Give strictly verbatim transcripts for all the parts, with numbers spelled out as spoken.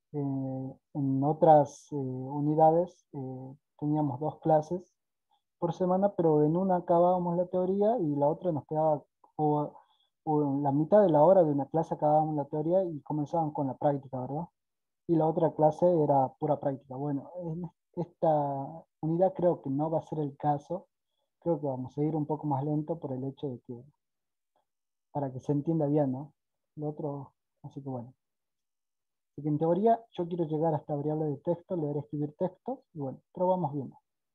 Eh, en otras eh, unidades eh, teníamos dos clases por semana, pero en una acabábamos la teoría y la otra nos quedaba, o, o en la mitad de la hora de una clase acabábamos la teoría y comenzaban con la práctica, ¿verdad? Y la otra clase era pura práctica. Bueno, en esta unidad creo que no va a ser el caso. Creo que vamos a ir un poco más lento por el hecho de que, para que se entienda bien, ¿no? Lo otro, así que bueno. Así que en teoría yo quiero llegar a esta variable de texto, leer, escribir textos, y bueno, pero vamos viendo.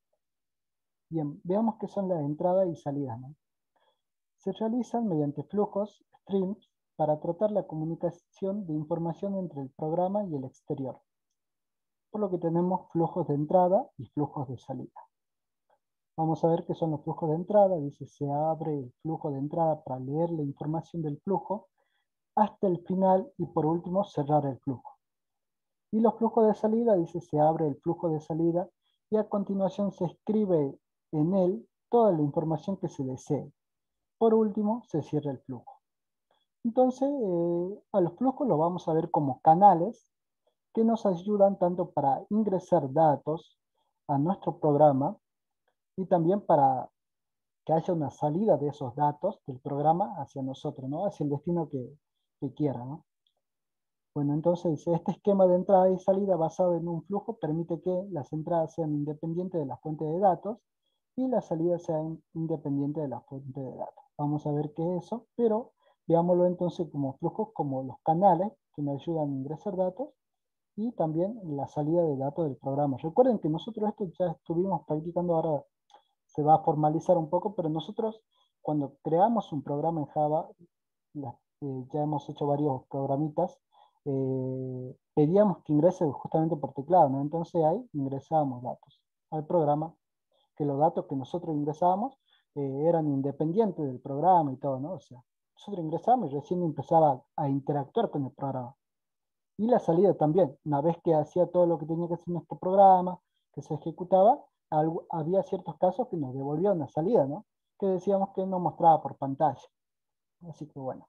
Bien, veamos qué son las entradas y salidas, ¿no? Se realizan mediante flujos, streams, para tratar la comunicación de información entre el programa y el exterior. Por lo que tenemos flujos de entrada y flujos de salida. Vamos a ver qué son los flujos de entrada. Dice, se abre el flujo de entrada para leer la información del flujo hasta el final y por último cerrar el flujo. Y los flujos de salida, dice, se abre el flujo de salida y a continuación se escribe en él toda la información que se desee. Por último, se cierra el flujo. Entonces, eh, a los flujos los vamos a ver como canales que nos ayudan tanto para ingresar datos a nuestro programa y también para que haya una salida de esos datos del programa hacia nosotros, ¿no? Hacia el destino que, que quiera, ¿no? Bueno, entonces este esquema de entrada y salida basado en un flujo permite que las entradas sean independientes de la fuente de datos y las salidas sean independientes de la fuente de datos. Vamos a ver qué es eso, pero veámoslo entonces como flujos, como los canales que me ayudan a ingresar datos y también la salida de datos del programa. Recuerden que nosotros esto ya estuvimos practicando, ahora se va a formalizar un poco, pero nosotros cuando creamos un programa en Java, la- eh, ya hemos hecho varios programitas, eh, pedíamos que ingrese justamente por teclado, ¿no? Entonces ahí ingresábamos datos al programa, que los datos que nosotros ingresábamos eh, eran independientes del programa y todo, ¿no? O sea, nosotros ingresamos y recién empezaba a interactuar con el programa. Y la salida también, una vez que hacía todo lo que tenía que hacer nuestro programa, que se ejecutaba, algo- había ciertos casos que nos devolvía una salida, ¿no? Que decíamos que no mostraba por pantalla. Así que bueno,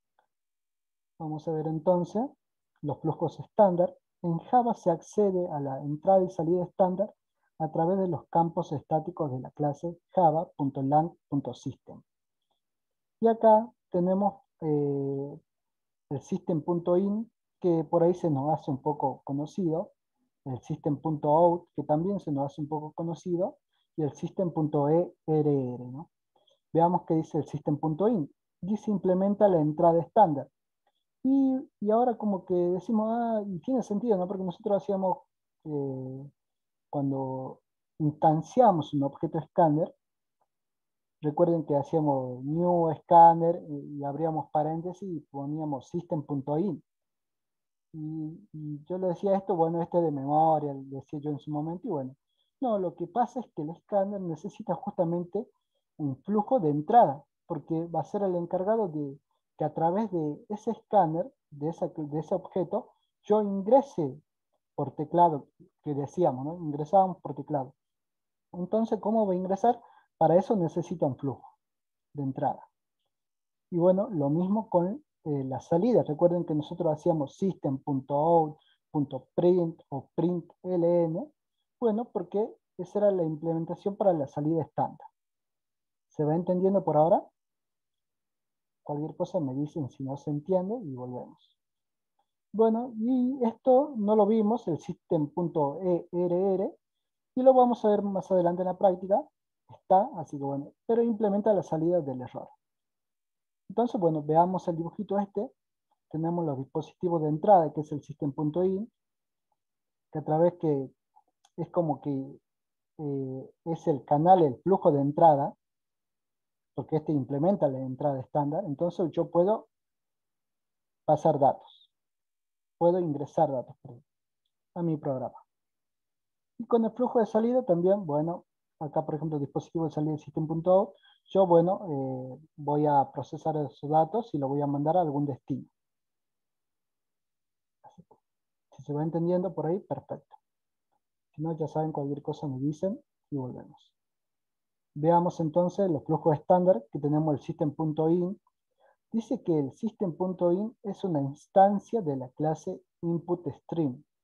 vamos a ver entonces los flujos estándar. En Java se accede a la entrada y salida estándar a través de los campos estáticos de la clase java.lang.system. Y acá tenemos eh, el system.in, que por ahí se nos hace un poco conocido, el system.out, que también se nos hace un poco conocido, y el system.err, ¿no? Veamos qué dice el system.in. Dice implementa la entrada estándar. Y, y ahora como que decimos, ah, y tiene sentido, ¿no? Porque nosotros hacíamos, eh, cuando instanciamos un objeto escáner, recuerden que hacíamos new scanner y, y abríamos paréntesis y poníamos system.in. Y, y yo le decía esto, bueno, este de memoria, le decía yo en su momento, y bueno, no, lo que pasa es que el escáner necesita justamente un flujo de entrada, porque va a ser el encargado de que a través de ese escáner, de, esa, de ese objeto, yo ingrese por teclado, que decíamos, ¿no? Ingresábamos por teclado. Entonces, ¿cómo va a ingresar? Para eso necesita un flujo de entrada. Y bueno, lo mismo con eh, la salida. Recuerden que nosotros hacíamos system.out.print o println. Bueno, porque esa era la implementación para la salida estándar. ¿Se va entendiendo por ahora? Cualquier cosa me dicen si no se entiende y volvemos. Bueno, y esto no lo vimos, el system.err, y lo vamos a ver más adelante en la práctica. Está, así que bueno, pero implementa la salida del error. Entonces, bueno, veamos el dibujito este. Tenemos los dispositivos de entrada, que es el system.in, que a través que es como que eh, es el canal, el flujo de entrada, porque este implementa la entrada estándar. Entonces yo puedo pasar datos, puedo ingresar datos perdón, a mi programa. Y con el flujo de salida también, bueno, acá por ejemplo dispositivo de salida system.out, yo bueno, eh, voy a procesar esos datos y lo voy a mandar a algún destino. Así que, si se va entendiendo por ahí, perfecto. Si no, ya saben, cualquier cosa me dicen y volvemos. Veamos entonces los flujos estándar que tenemos el system.in. Dice que el system.in es una instancia de la clase input stream.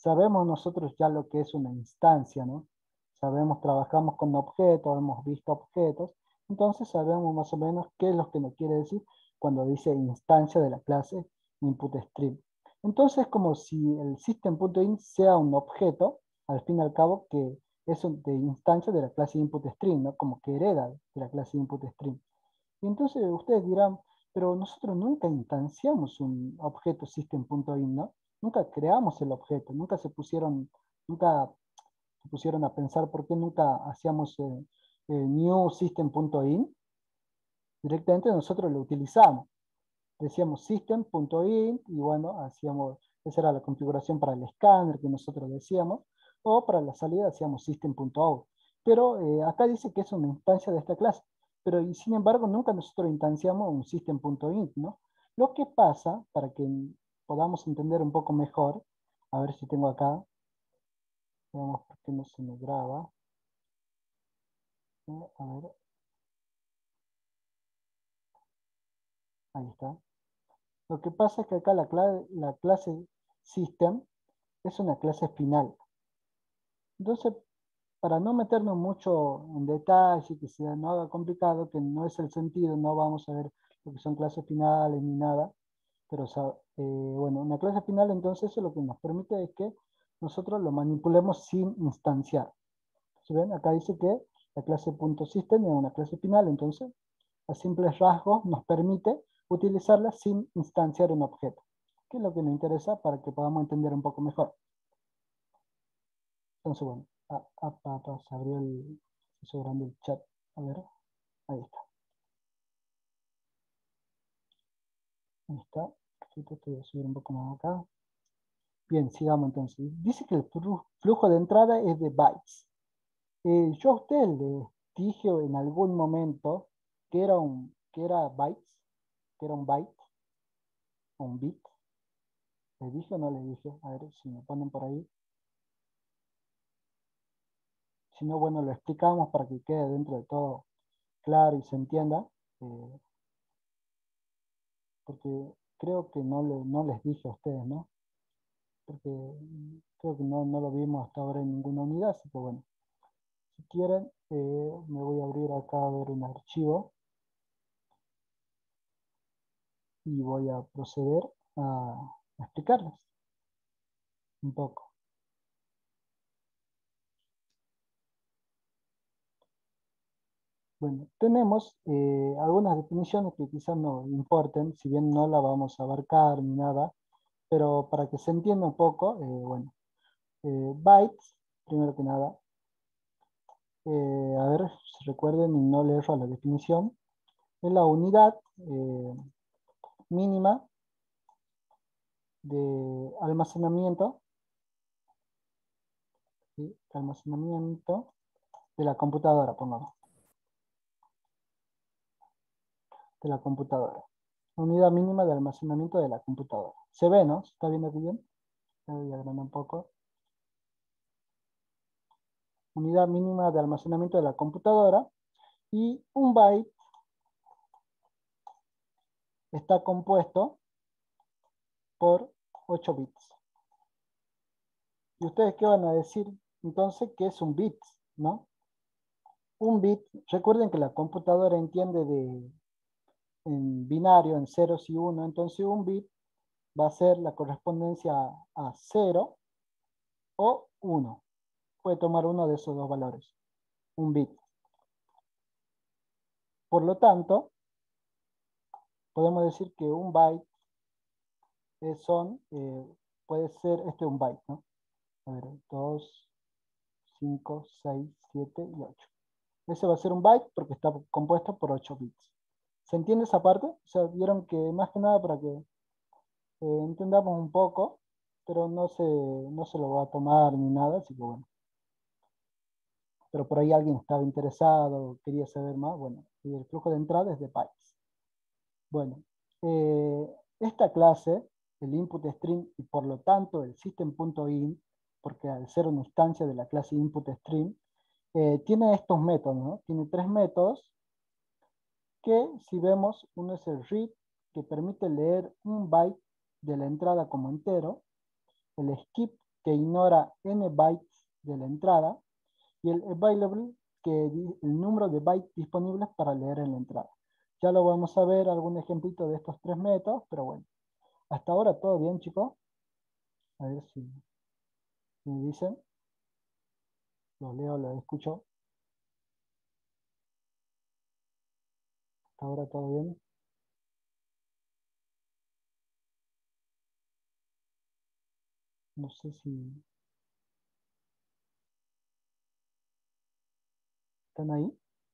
sabemos nosotros ya lo que es una instancia, ¿no? Sabemos, trabajamos con objetos, hemos visto objetos, entonces sabemos más o menos qué es lo que nos quiere decir cuando dice instancia de la clase inputStream. Entonces, como si el system.in sea un objeto, al fin y al cabo, que es un- de instancia de la clase inputStream, ¿no? Como que hereda de la clase inputStream. Y entonces ustedes dirán, pero nosotros nunca instanciamos un objeto system.in, ¿no? Nunca creamos el objeto, nunca se pusieron, nunca se pusieron a pensar por qué nunca hacíamos eh, eh, new system.in. Directamente nosotros lo utilizamos. Decíamos system.in y bueno, hacíamos, esa era la configuración para el escáner que nosotros decíamos, o para la salida hacíamos system.out. Pero eh, acá dice que es una instancia de esta clase, pero y sin embargo nunca nosotros instanciamos un system.in, ¿no? Lo que pasa, para que podamos entender un poco mejor, a ver si tengo acá, veamos por qué no se me graba. Eh, a ver, ahí está. Lo que pasa es que acá la, cla- la clase system es una clase final. Entonces, para no meternos mucho en detalle y que se no haga complicado, que no es el sentido, no vamos a ver lo que son clases finales ni nada, pero o sea, eh, bueno, una clase final entonces eso lo que nos permite es que nosotros lo manipulemos sin instanciar. ¿Sí ven? Acá dice que la clase .system es una clase final, entonces a simples rasgos nos permite utilizarla sin instanciar un objeto, que es lo que nos interesa para que podamos entender un poco mejor. Entonces, bueno, ah, ah, ah, ah, se abrió el, se hizo grande el chat. A ver, ahí está. Ahí está. Perfecto, te voy a subir un poco más acá. Bien, sigamos entonces. Dice que el flu- flujo de entrada es de bytes. Eh, yo a usted le dije en algún momento que era un, que era bytes, que era un byte, o un bit. ¿Le dije o no le dije? A ver si me ponen por ahí. Si no, bueno, lo explicamos para que quede dentro de todo claro y se entienda. eh, porque creo que no, le, no les dije a ustedes, ¿no? Porque mm, creo que no, no lo vimos hasta ahora en ninguna unidad, así que bueno, si quieren, eh, me voy a abrir acá a ver un archivo y voy a proceder a, a explicarles un poco. Bueno, tenemos eh, algunas definiciones que quizás no importen, si bien no la vamos a abarcar ni nada, pero para que se entienda un poco, eh, bueno, eh, bytes, primero que nada, eh, a ver si recuerden y no leer la definición, es la unidad eh, mínima de almacenamiento, ¿sí? Almacenamiento de la computadora, pongamos, de la computadora. Unidad mínima de almacenamiento de la computadora. ¿Se ve, no? ¿Se está viendo aquí bien? Voy a agrandar un poco. Unidad mínima de almacenamiento de la computadora. Y un byte está compuesto por ocho bits. ¿Y ustedes qué van a decir? Entonces, ¿qué es un bit? ¿No? Un bit, recuerden que la computadora entiende de en binario, en ceros y uno, entonces un bit va a ser la correspondencia a cero o uno. Puede tomar uno de esos dos valores, un bit. Por lo tanto, podemos decir que un byte es son, eh, puede ser, este un byte, ¿no? A ver, dos, cinco, seis, siete y ocho. Ese va a ser un byte porque está compuesto por ocho bits. ¿Se entiende esa parte? O sea, vieron que más que nada para que eh, entendamos un poco, pero no se, no se lo va a tomar ni nada, así que bueno. Pero por ahí alguien estaba interesado, quería saber más, bueno, y el flujo de entrada es de bytes. Bueno, eh, esta clase, el input stream y por lo tanto el system.in, porque al ser una instancia de la clase input stream, eh, tiene estos métodos, ¿no? Tiene tres métodos que si vemos, uno es el read, que permite leer un byte de la entrada como entero, el skip, que ignora n bytes de la entrada, y el available, que di- el número de bytes disponibles para leer en la entrada. Ya lo vamos a ver algún ejemplito de estos tres métodos, pero bueno. Hasta ahora todo bien, chicos. A ver si me dicen. Lo leo, lo escucho. Hasta ahora todo bien. No sé si están ahí.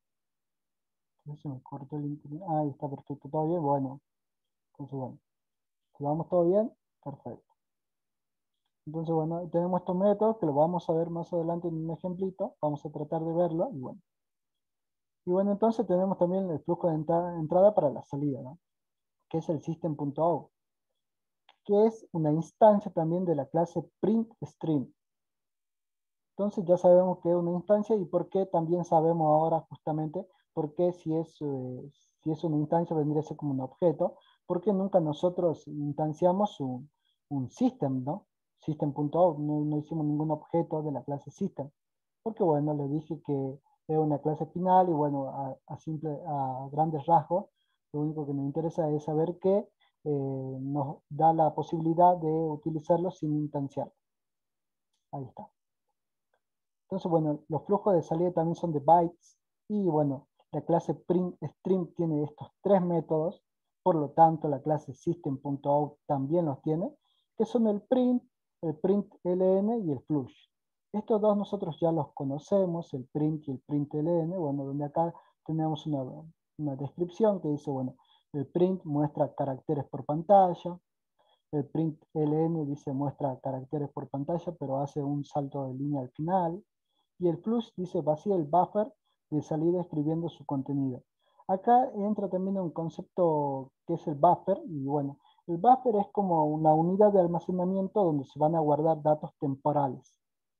No se me cortó el internet. Ah, ahí está perfecto. ¿Todo bien? Bueno. Entonces, bueno. Si vamos todo bien, perfecto. Entonces, bueno, tenemos estos métodos que lo vamos a ver más adelante en un ejemplito. Vamos a tratar de verlo y bueno. Y bueno, entonces tenemos también el flujo de entrada, entrada para la salida, ¿no? Que es el system.out, que es una instancia también de la clase printStream. Entonces ya sabemos que es una instancia y por qué también sabemos ahora justamente por qué si es, eh, si es una instancia vendría a ser como un objeto, porque nunca nosotros instanciamos un, un system, ¿no? System.out, no, no hicimos ningún objeto de la clase system, porque bueno, le dije que es una clase final y bueno, a, a simple, a grandes rasgos, lo único que nos interesa es saber que eh, nos da la posibilidad de utilizarlo sin instanciar. Ahí está. Entonces, bueno, los flujos de salida también son de bytes y bueno, la clase printStream tiene estos tres métodos, por lo tanto la clase system.out también los tiene, que son el print, el println y el flush. Estos dos nosotros ya los conocemos, el print y el println, bueno, donde acá tenemos una, una descripción que dice, bueno, el print muestra caracteres por pantalla, el println dice muestra caracteres por pantalla, pero hace un salto de línea al final. Y el flush dice vacía el buffer de salida escribiendo su contenido. Acá entra también un concepto que es el buffer. Y bueno, el buffer es como una unidad de almacenamiento donde se van a guardar datos temporales.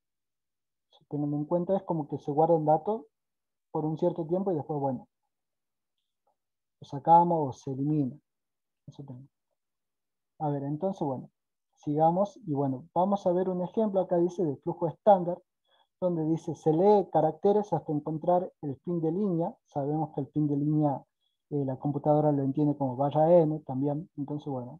Si tienen en cuenta, es como que se guardan datos por un cierto tiempo y después, bueno, lo sacamos o se elimina. Eso tenemos. A ver, entonces, bueno, sigamos y bueno, vamos a ver un ejemplo. Acá dice de flujo estándar, donde dice se lee caracteres hasta encontrar el fin de línea. Sabemos que el fin de línea eh, la computadora lo entiende como barra n también. Entonces, bueno,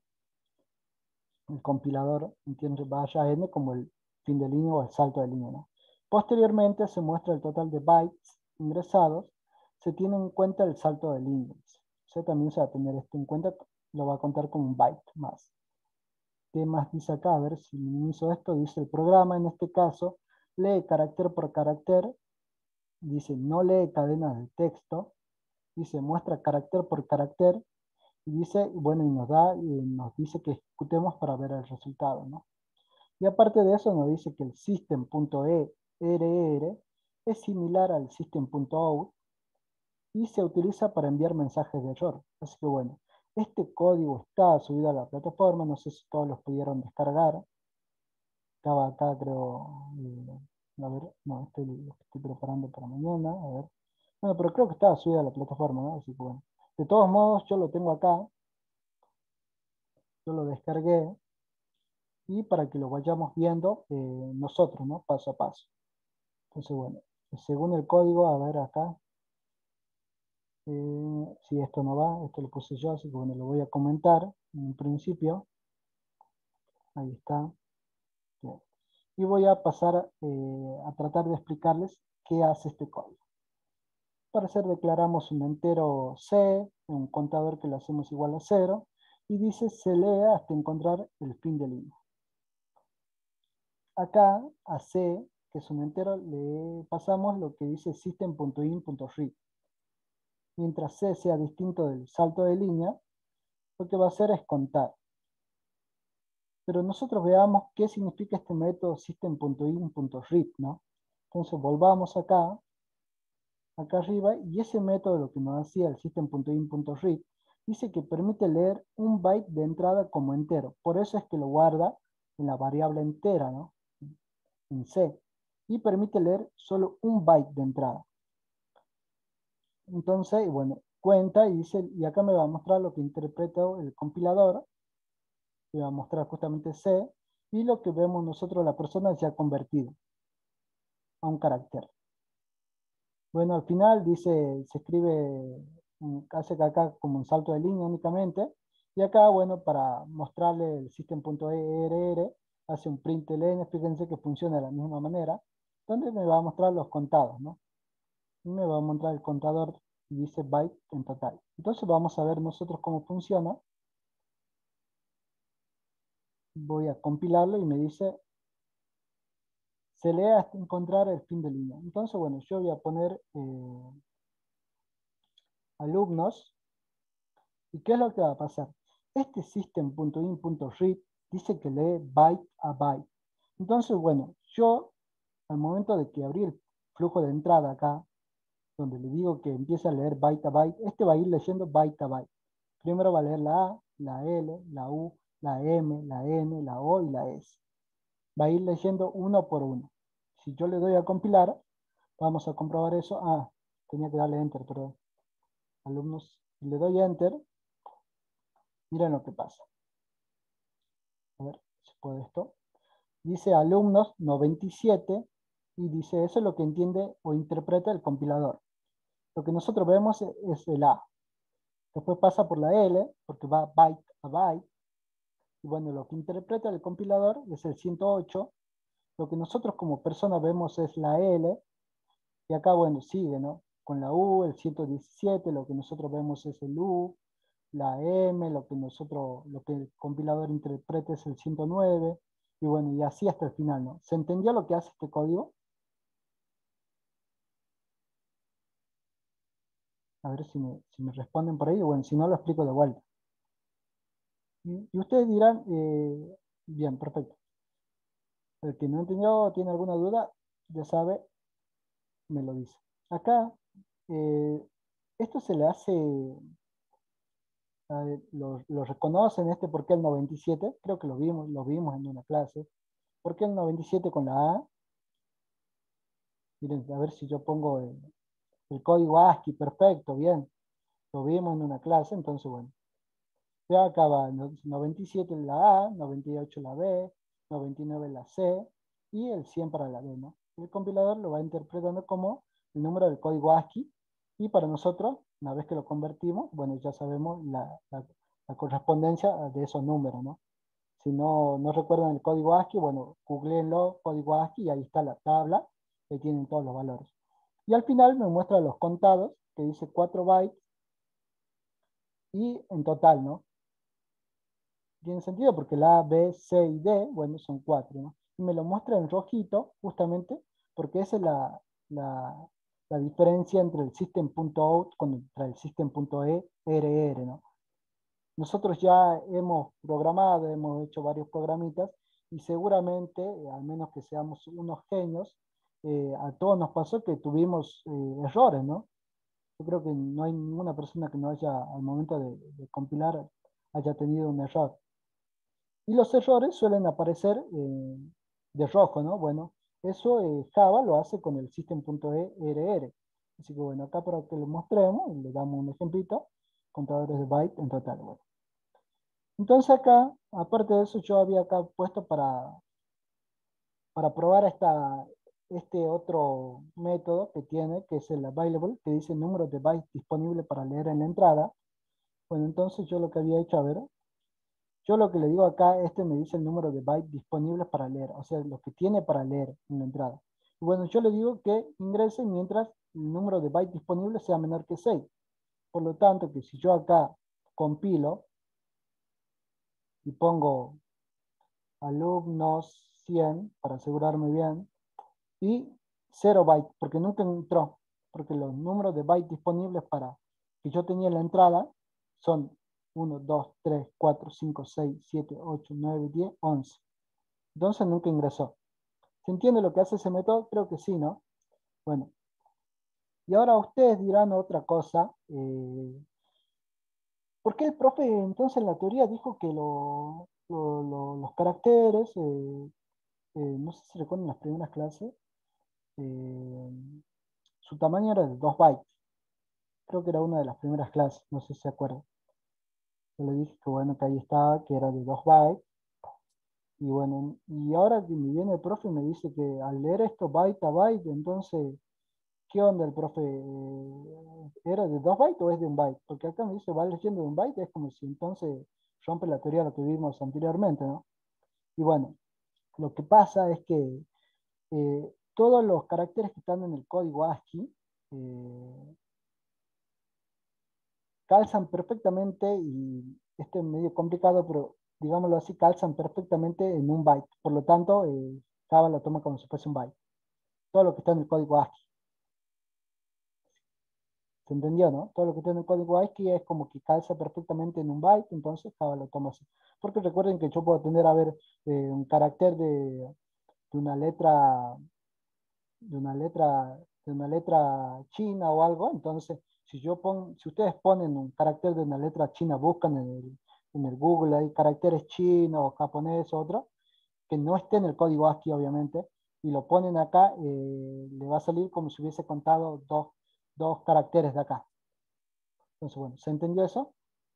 el compilador entiende barra n como el fin de línea o el salto de línea, ¿no? Posteriormente se muestra el total de bytes ingresados. Se tiene en cuenta el salto de línea. O sea, también se va a tener esto en cuenta, lo va a contar como un byte más. ¿Qué más dice acá? A ver si minimizo esto. Dice el programa, en este caso, lee carácter por carácter. Dice, no lee cadenas de texto. Dice, muestra carácter por carácter. Y dice, bueno, y nos da, y nos dice que ejecutemos para ver el resultado, ¿no? Y aparte de eso, nos dice que el system.err es similar al system.out y se utiliza para enviar mensajes de error. Así que bueno, este código está subido a la plataforma. No sé si todos los pudieron descargar. Estaba acá, creo, eh, a ver, no, este lo estoy preparando para mañana, a ver. Bueno, pero creo que estaba subida a la plataforma, ¿no? Así que bueno. De todos modos, yo lo tengo acá, yo lo descargué, y para que lo vayamos viendo eh, nosotros, ¿no? Paso a paso. Entonces, bueno, según el código, a ver acá, eh, si esto no va, esto lo puse yo, así que bueno, lo voy a comentar en un principio. Ahí está. Bien. Y voy a pasar eh, a tratar de explicarles qué hace este código. Para hacer declaramos un entero C, un contador que lo hacemos igual a cero, y dice se lee hasta encontrar el fin de línea. Acá a C, que es un entero, le pasamos lo que dice system.in.read. Mientras C sea distinto del salto de línea, lo que va a hacer es contar. Pero nosotros veamos qué significa este método system.in.read, ¿no? Entonces volvamos acá, acá arriba, y ese método lo que nos hacía el system.in.read dice que permite leer un byte de entrada como entero. Por eso es que lo guarda en la variable entera, ¿no? En C. Y permite leer solo un byte de entrada. Entonces, bueno, cuenta y dice, y acá me va a mostrar lo que interpreta el compilador. Me va a mostrar justamente C. y lo que vemos nosotros, la persona ya convertido a un carácter. Bueno, al final dice, se escribe, mm, hace que acá como un salto de línea únicamente, y acá, bueno, para mostrarle el system.err, hace un println, fíjense que funciona de la misma manera, donde me va a mostrar los contados, ¿no? Y me va a mostrar el contador y dice byte en total. Entonces vamos a ver nosotros cómo funciona. Voy a compilarlo y me dice, se lee hasta encontrar el fin de línea. Entonces, bueno, yo voy a poner eh, alumnos. ¿Y qué es lo que va a pasar? Este system.in.read dice que lee byte a byte. Entonces, bueno, yo al momento de que abrí el flujo de entrada acá, donde le digo que empiece a leer byte a byte, este va a ir leyendo byte a byte. Primero va a leer la A, la L, la U, la M, la N, la O y la S. Va a ir leyendo uno por uno. Si yo le doy a compilar, vamos a comprobar eso. Ah, tenía que darle enter, perdón. Alumnos, le doy enter. Miren lo que pasa. A ver si puede esto. Dice alumnos noventa y siete y dice eso es lo que entiende o interpreta el compilador. Lo que nosotros vemos es el A. Después pasa por la L, porque va byte a byte. Y bueno, lo que interpreta el compilador es el ciento ocho. Lo que nosotros como personas vemos es la L. Y acá, bueno, sigue, ¿no? Con la U, el ciento diecisiete, lo que nosotros vemos es el U. La M, lo que nosotros, lo que el compilador interpreta es el ciento nueve. Y bueno, y así hasta el final, ¿no? ¿Se entendió lo que hace este código? A ver si me, si me responden por ahí. Bueno, si no, lo explico de vuelta. Y, y ustedes dirán, eh, bien, perfecto. El que no entendió o tiene alguna duda, ya sabe, me lo dice. Acá, eh, esto se le hace, a ver, lo, lo reconocen este por qué el noventa y siete, creo que lo vimos, lo vimos en una clase. ¿Por qué el noventa y siete con la A? Miren, a ver si yo pongo el, el código ASCII, perfecto, bien. Lo vimos en una clase, entonces bueno. Ya acaba noventa y siete en la A, noventa y ocho en la B, noventa y nueve en la C y el cien para la D, ¿no? El compilador lo va interpretando como el número del código ASCII y para nosotros, una vez que lo convertimos, bueno, ya sabemos la, la, la correspondencia de esos números, ¿no? Si no, no recuerdan el código ASCII, bueno, googleenlo, código ASCII, y ahí está la tabla, que tienen todos los valores. Y al final me muestra los contados, que dice cuatro bytes, y en total, ¿no? Tiene sentido porque la A, B, C y D, bueno, son cuatro, ¿no? Y me lo muestra en rojito, justamente, porque esa es la, la, la diferencia entre el system.out contra el system.err, ¿no? Nosotros ya hemos programado, hemos hecho varios programitas, y seguramente, eh, al menos que seamos unos genios, eh, a todos nos pasó que tuvimos eh, errores, ¿no? Yo creo que no hay ninguna persona que no haya, al momento de, de compilar, haya tenido un error. Y los errores suelen aparecer eh, de rojo, ¿no? Bueno, eso eh, Java lo hace con el system.err. Así que bueno, acá para que lo mostremos, le damos un ejemplito, contadores de byte en total. Bueno. Entonces acá, aparte de eso, yo había acá puesto para, para probar esta, este otro método que tiene, que es el available, que dice número de bytes disponible para leer en la entrada. Bueno, entonces yo lo que había hecho, a ver, yo lo que le digo acá, este me dice el número de bytes disponibles para leer, o sea, lo que tiene para leer en la entrada. Y bueno, yo le digo que ingrese mientras el número de bytes disponibles sea menor que seis. Por lo tanto, que si yo acá compilo y pongo alumnos cien para asegurarme bien, y cero bytes, porque nunca entró, porque los números de bytes disponibles para que yo tenía en la entrada son uno, dos, tres, cuatro, cinco, seis, siete, ocho, nueve, diez, once. Entonces nunca ingresó. ¿Se entiende lo que hace ese método? Creo que sí, ¿no? Bueno, y ahora ustedes dirán otra cosa. Eh, ¿por qué el profe entonces en la teoría dijo que lo, lo, lo, los caracteres, eh, eh, no sé si recuerdan las primeras clases, eh, su tamaño era de dos bytes? Creo que era una de las primeras clases, no sé si se acuerdan. Yo le dije que bueno, que ahí estaba, que era de dos bytes. Y bueno, y ahora que me viene el profe y me dice que al leer esto byte a byte, entonces, ¿qué onda el profe? Eh, ¿Era de dos bytes o es de un byte? Porque acá me dice va leyendo de un byte, es como si entonces rompe la teoría de lo que vimos anteriormente, ¿no? Y bueno, lo que pasa es que eh, todos los caracteres que están en el código ASCII eh, calzan perfectamente, y esto es medio complicado, pero digámoslo así, calzan perfectamente en un byte. Por lo tanto, eh, Java lo toma como si fuese un byte. Todo lo que está en el código ASCII. ¿Se entendió, no? Todo lo que está en el código ASCII es como que calza perfectamente en un byte, entonces Java lo toma así. Porque recuerden que yo puedo tener, a ver, eh, un carácter de, de una letra de una letra, de una letra china o algo, entonces si yo pon, si ustedes ponen un carácter de una letra china, buscan en el, en el Google, hay caracteres chinos o japonés o otro, que no esté en el código ASCII obviamente, y lo ponen acá, eh, le va a salir como si hubiese contado dos, dos caracteres de acá. Entonces, bueno, ¿se entendió eso?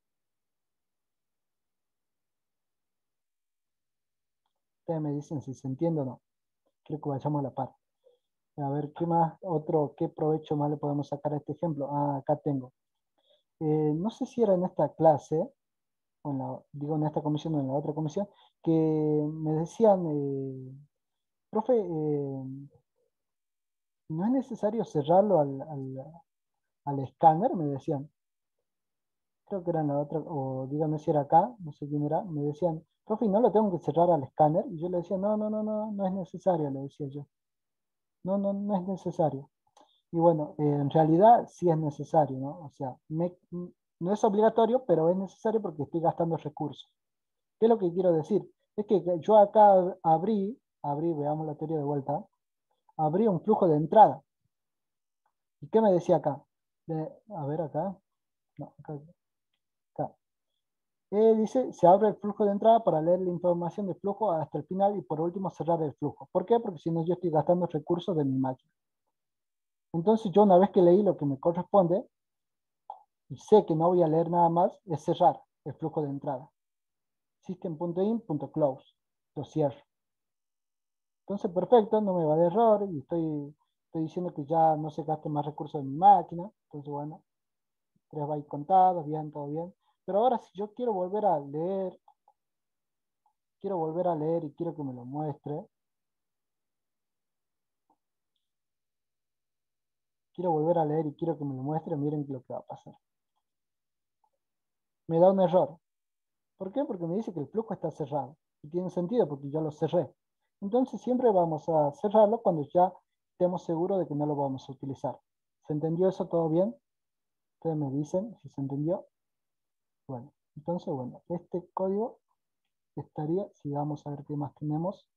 Ustedes me dicen si se entiende o no. Creo que vayamos a la par. A ver, ¿qué más, otro, qué provecho más le podemos sacar a este ejemplo? Ah, acá tengo. Eh, no sé si era en esta clase, o en la, digo en esta comisión o en la otra comisión, que me decían, eh, profe, eh, no es necesario cerrarlo al, al, al escáner, me decían. Creo que era en la otra, o dígame si era acá, no sé quién era, me decían, profe, ¿no lo tengo que cerrar al escáner? Y yo le decía, no, no, no, no, no es necesario, le decía yo. No, no, no es necesario. Y bueno, eh, en realidad sí es necesario, ¿no? O sea, me- no es obligatorio, pero es necesario porque estoy gastando recursos. ¿Qué es lo que quiero decir? Es que yo acá abrí, abrí, veamos la teoría de vuelta, abrí un flujo de entrada. ¿Y qué me decía acá? De- a ver acá, no, acá, acá. Eh, dice, se abre el flujo de entrada para leer la información del flujo hasta el final y por último cerrar el flujo. ¿Por qué? Porque si no yo estoy gastando recursos de mi máquina. Entonces yo una vez que leí lo que me corresponde y sé que no voy a leer nada más, es cerrar el flujo de entrada. System.in.close. Lo cierro. Entonces, perfecto, no me va de error y estoy, estoy diciendo que ya no se gaste más recursos en mi máquina. Entonces, bueno, tres bytes contados, bien, todo bien. Pero ahora si yo quiero volver a leer, quiero volver a leer y quiero que me lo muestre, quiero volver a leer y quiero que me lo muestre, miren lo que va a pasar. Me da un error. ¿Por qué? Porque me dice que el flujo está cerrado. Y tiene sentido porque ya lo cerré. Entonces siempre vamos a cerrarlo cuando ya estemos seguros de que no lo vamos a utilizar. ¿Se entendió eso todo bien? Ustedes me dicen si se entendió. Bueno, entonces, bueno, este código estaría, si vamos a ver qué más tenemos.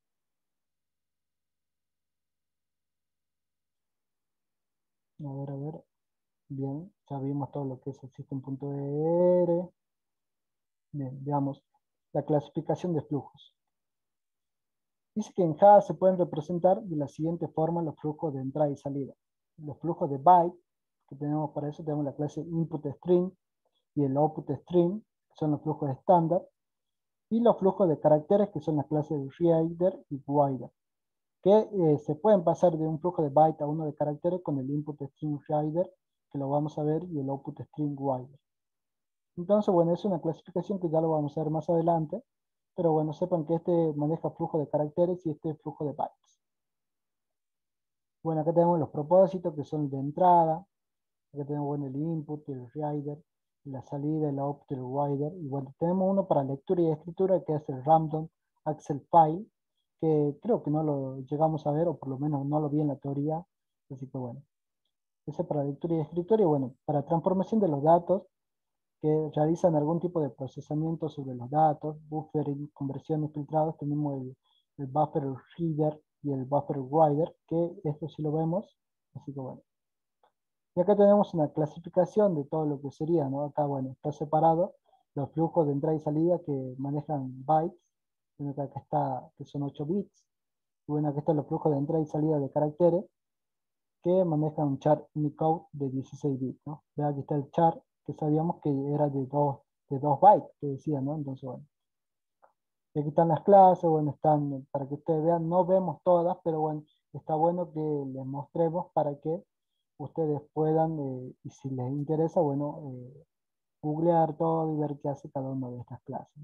A ver, a ver. Bien, ya vimos todo lo que es el system.er. Bien, veamos la clasificación de flujos. Dice que en Java se pueden representar de la siguiente forma los flujos de entrada y salida. Los flujos de byte, que tenemos para eso, tenemos la clase input string y el output string, que son los flujos estándar, y los flujos de caracteres, que son las clases reader y writer, que eh, se pueden pasar de un flujo de byte a uno de caracteres con el input string reader, que lo vamos a ver, y el output string writer. Entonces, bueno, es una clasificación que ya lo vamos a ver más adelante, pero bueno, sepan que este maneja flujo de caracteres y este flujo de bytes. Bueno, acá tenemos los propósitos que son de entrada, acá tenemos bueno, el input, el reader, la salida, el output, el writer, y bueno, tenemos uno para lectura y escritura que es el random access file, que creo que no lo llegamos a ver, o por lo menos no lo vi en la teoría, así que bueno, ese para lectura y escritura, y bueno, para transformación de los datos, que realizan algún tipo de procesamiento sobre los datos, buffering, conversiones filtrados, tenemos el, el buffer reader y el buffer writer, que esto sí lo vemos, así que bueno. Y acá tenemos una clasificación de todo lo que sería, ¿no? Acá, bueno, está separado los flujos de entrada y salida que manejan bytes, bueno, acá está, que son ocho bits, y bueno, acá están los flujos de entrada y salida de caracteres, que manejan un char Unicode de dieciséis bits, ¿no? Ve, aquí está el char, que sabíamos que era de dos de dos bytes, que decía, ¿no? Entonces, bueno. Y aquí están las clases, bueno, están, para que ustedes vean, no vemos todas, pero bueno, está bueno que les mostremos para que ustedes puedan, eh, y si les interesa, bueno, eh, googlear todo y ver qué hace cada una de estas clases.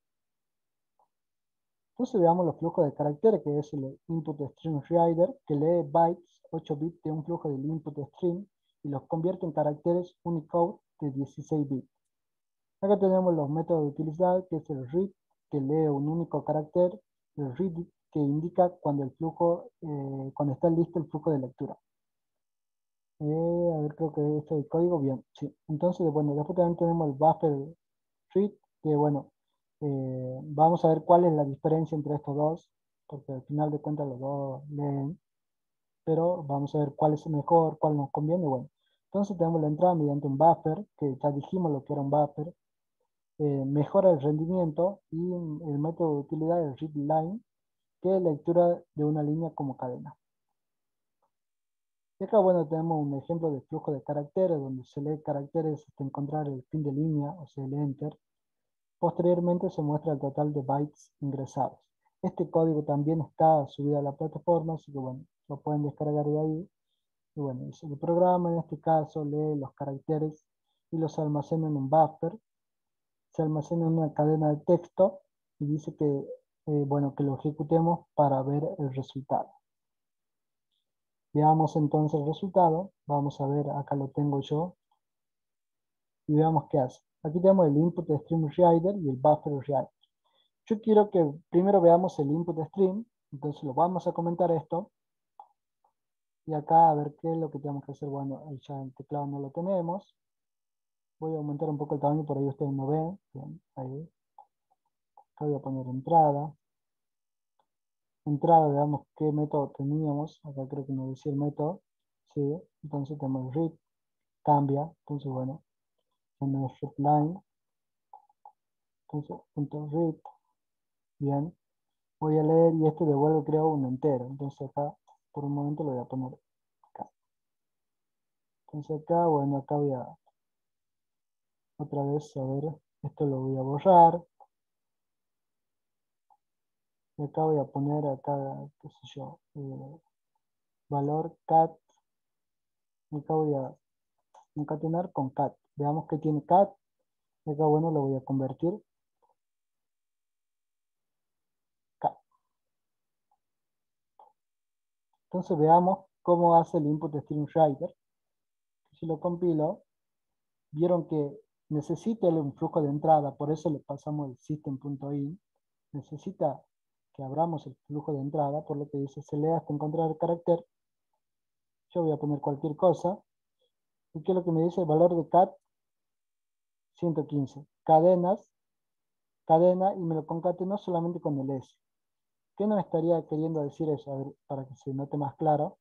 Entonces veamos los flujos de caracteres, que es el Input Stream Reader, que lee bytes, ocho bits de un flujo del input stream y los convierte en caracteres Unicode de dieciséis bits. Acá tenemos los métodos de utilizar, que es el read, que lee un único carácter, el read, que indica cuando el flujo, eh, cuando está listo el flujo de lectura. Eh, a ver, creo que esto es el código, bien, sí. Entonces, bueno, después también tenemos el buffer read, que bueno, eh, vamos a ver cuál es la diferencia entre estos dos, porque al final de cuentas los dos leen, pero vamos a ver cuál es mejor, cuál nos conviene, bueno. Entonces tenemos la entrada mediante un buffer, que ya dijimos lo que era un buffer, eh, mejora el rendimiento y el método de utilidad es readline, que es lectura de una línea como cadena. Y acá, bueno, tenemos un ejemplo de flujo de caracteres, donde se lee caracteres hasta encontrar el fin de línea, o sea, el enter. Posteriormente se muestra el total de bytes ingresados. Este código también está subido a la plataforma, así que bueno, lo pueden descargar de ahí. Y bueno, el programa en este caso lee los caracteres y los almacena en un buffer. Se almacena en una cadena de texto y dice que, eh, bueno, que lo ejecutemos para ver el resultado. Veamos entonces el resultado. Vamos a ver, acá lo tengo yo. Y veamos qué hace. Aquí tenemos el input stream reader y el buffer reader. Yo quiero que primero veamos el input stream. Entonces lo vamos a comentar esto. Y acá a ver qué es lo que tenemos que hacer. Bueno, ya el teclado no lo tenemos. Voy a aumentar un poco el tamaño, por ahí ustedes no ven. Bien, ahí. Acá voy a poner entrada. Entrada, veamos qué método teníamos. Acá creo que nos decía el método. Sí, entonces tenemos read, cambia. Entonces, bueno, tenemos readline. Entonces, punto read. Bien. Voy a leer y esto devuelve, creo, un entero. Entonces acá, por un momento lo voy a poner acá. Entonces acá, bueno, acá voy a, otra vez, a ver, esto lo voy a borrar. Y acá voy a poner acá, qué sé yo, eh, valor cat. Y acá voy a concatenar con cat. Veamos que tiene cat. Y acá, bueno, lo voy a convertir cat. Entonces veamos cómo hace el input stream writer. Si lo compilo, vieron que necesita un flujo de entrada, por eso le pasamos el system.in. Necesita que abramos el flujo de entrada, por lo que dice se lee hasta encontrar el carácter. Yo voy a poner cualquier cosa. ¿Y qué es lo que me dice? El valor de cat ciento quince. Cadenas, cadena, y me lo concatenó solamente con el S. ¿Qué nos estaría queriendo decir eso? A ver, para que se note más claro.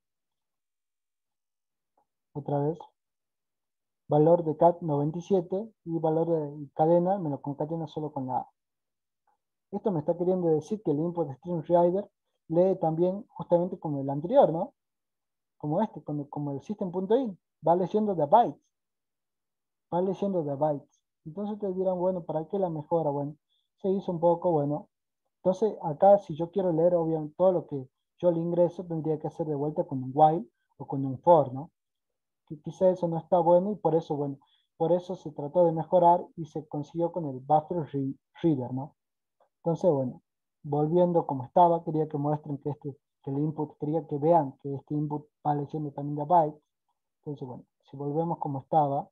Otra vez. Valor de cat noventa y siete y valor de cadena me lo concatena solo con la A. Esto me está queriendo decir que el input stream reader lee también justamente como el anterior, ¿no? Como este, como, como el system.in. Va leyendo de bytes. Va leyendo de bytes. Entonces te dirán, bueno, ¿para qué la mejora? Bueno, se hizo un poco, bueno. Entonces acá si yo quiero leer, obviamente, todo lo que yo le ingreso, tendría que hacer de vuelta con un while o con un for, ¿no? Que quizá eso no está bueno y por eso, bueno, por eso se trató de mejorar y se consiguió con el buffer re reader, ¿no? Entonces, bueno, volviendo como estaba, quería que muestren que este, que el input, quería que vean que este input va leyendo también de bytes. Entonces, bueno, si volvemos como estaba,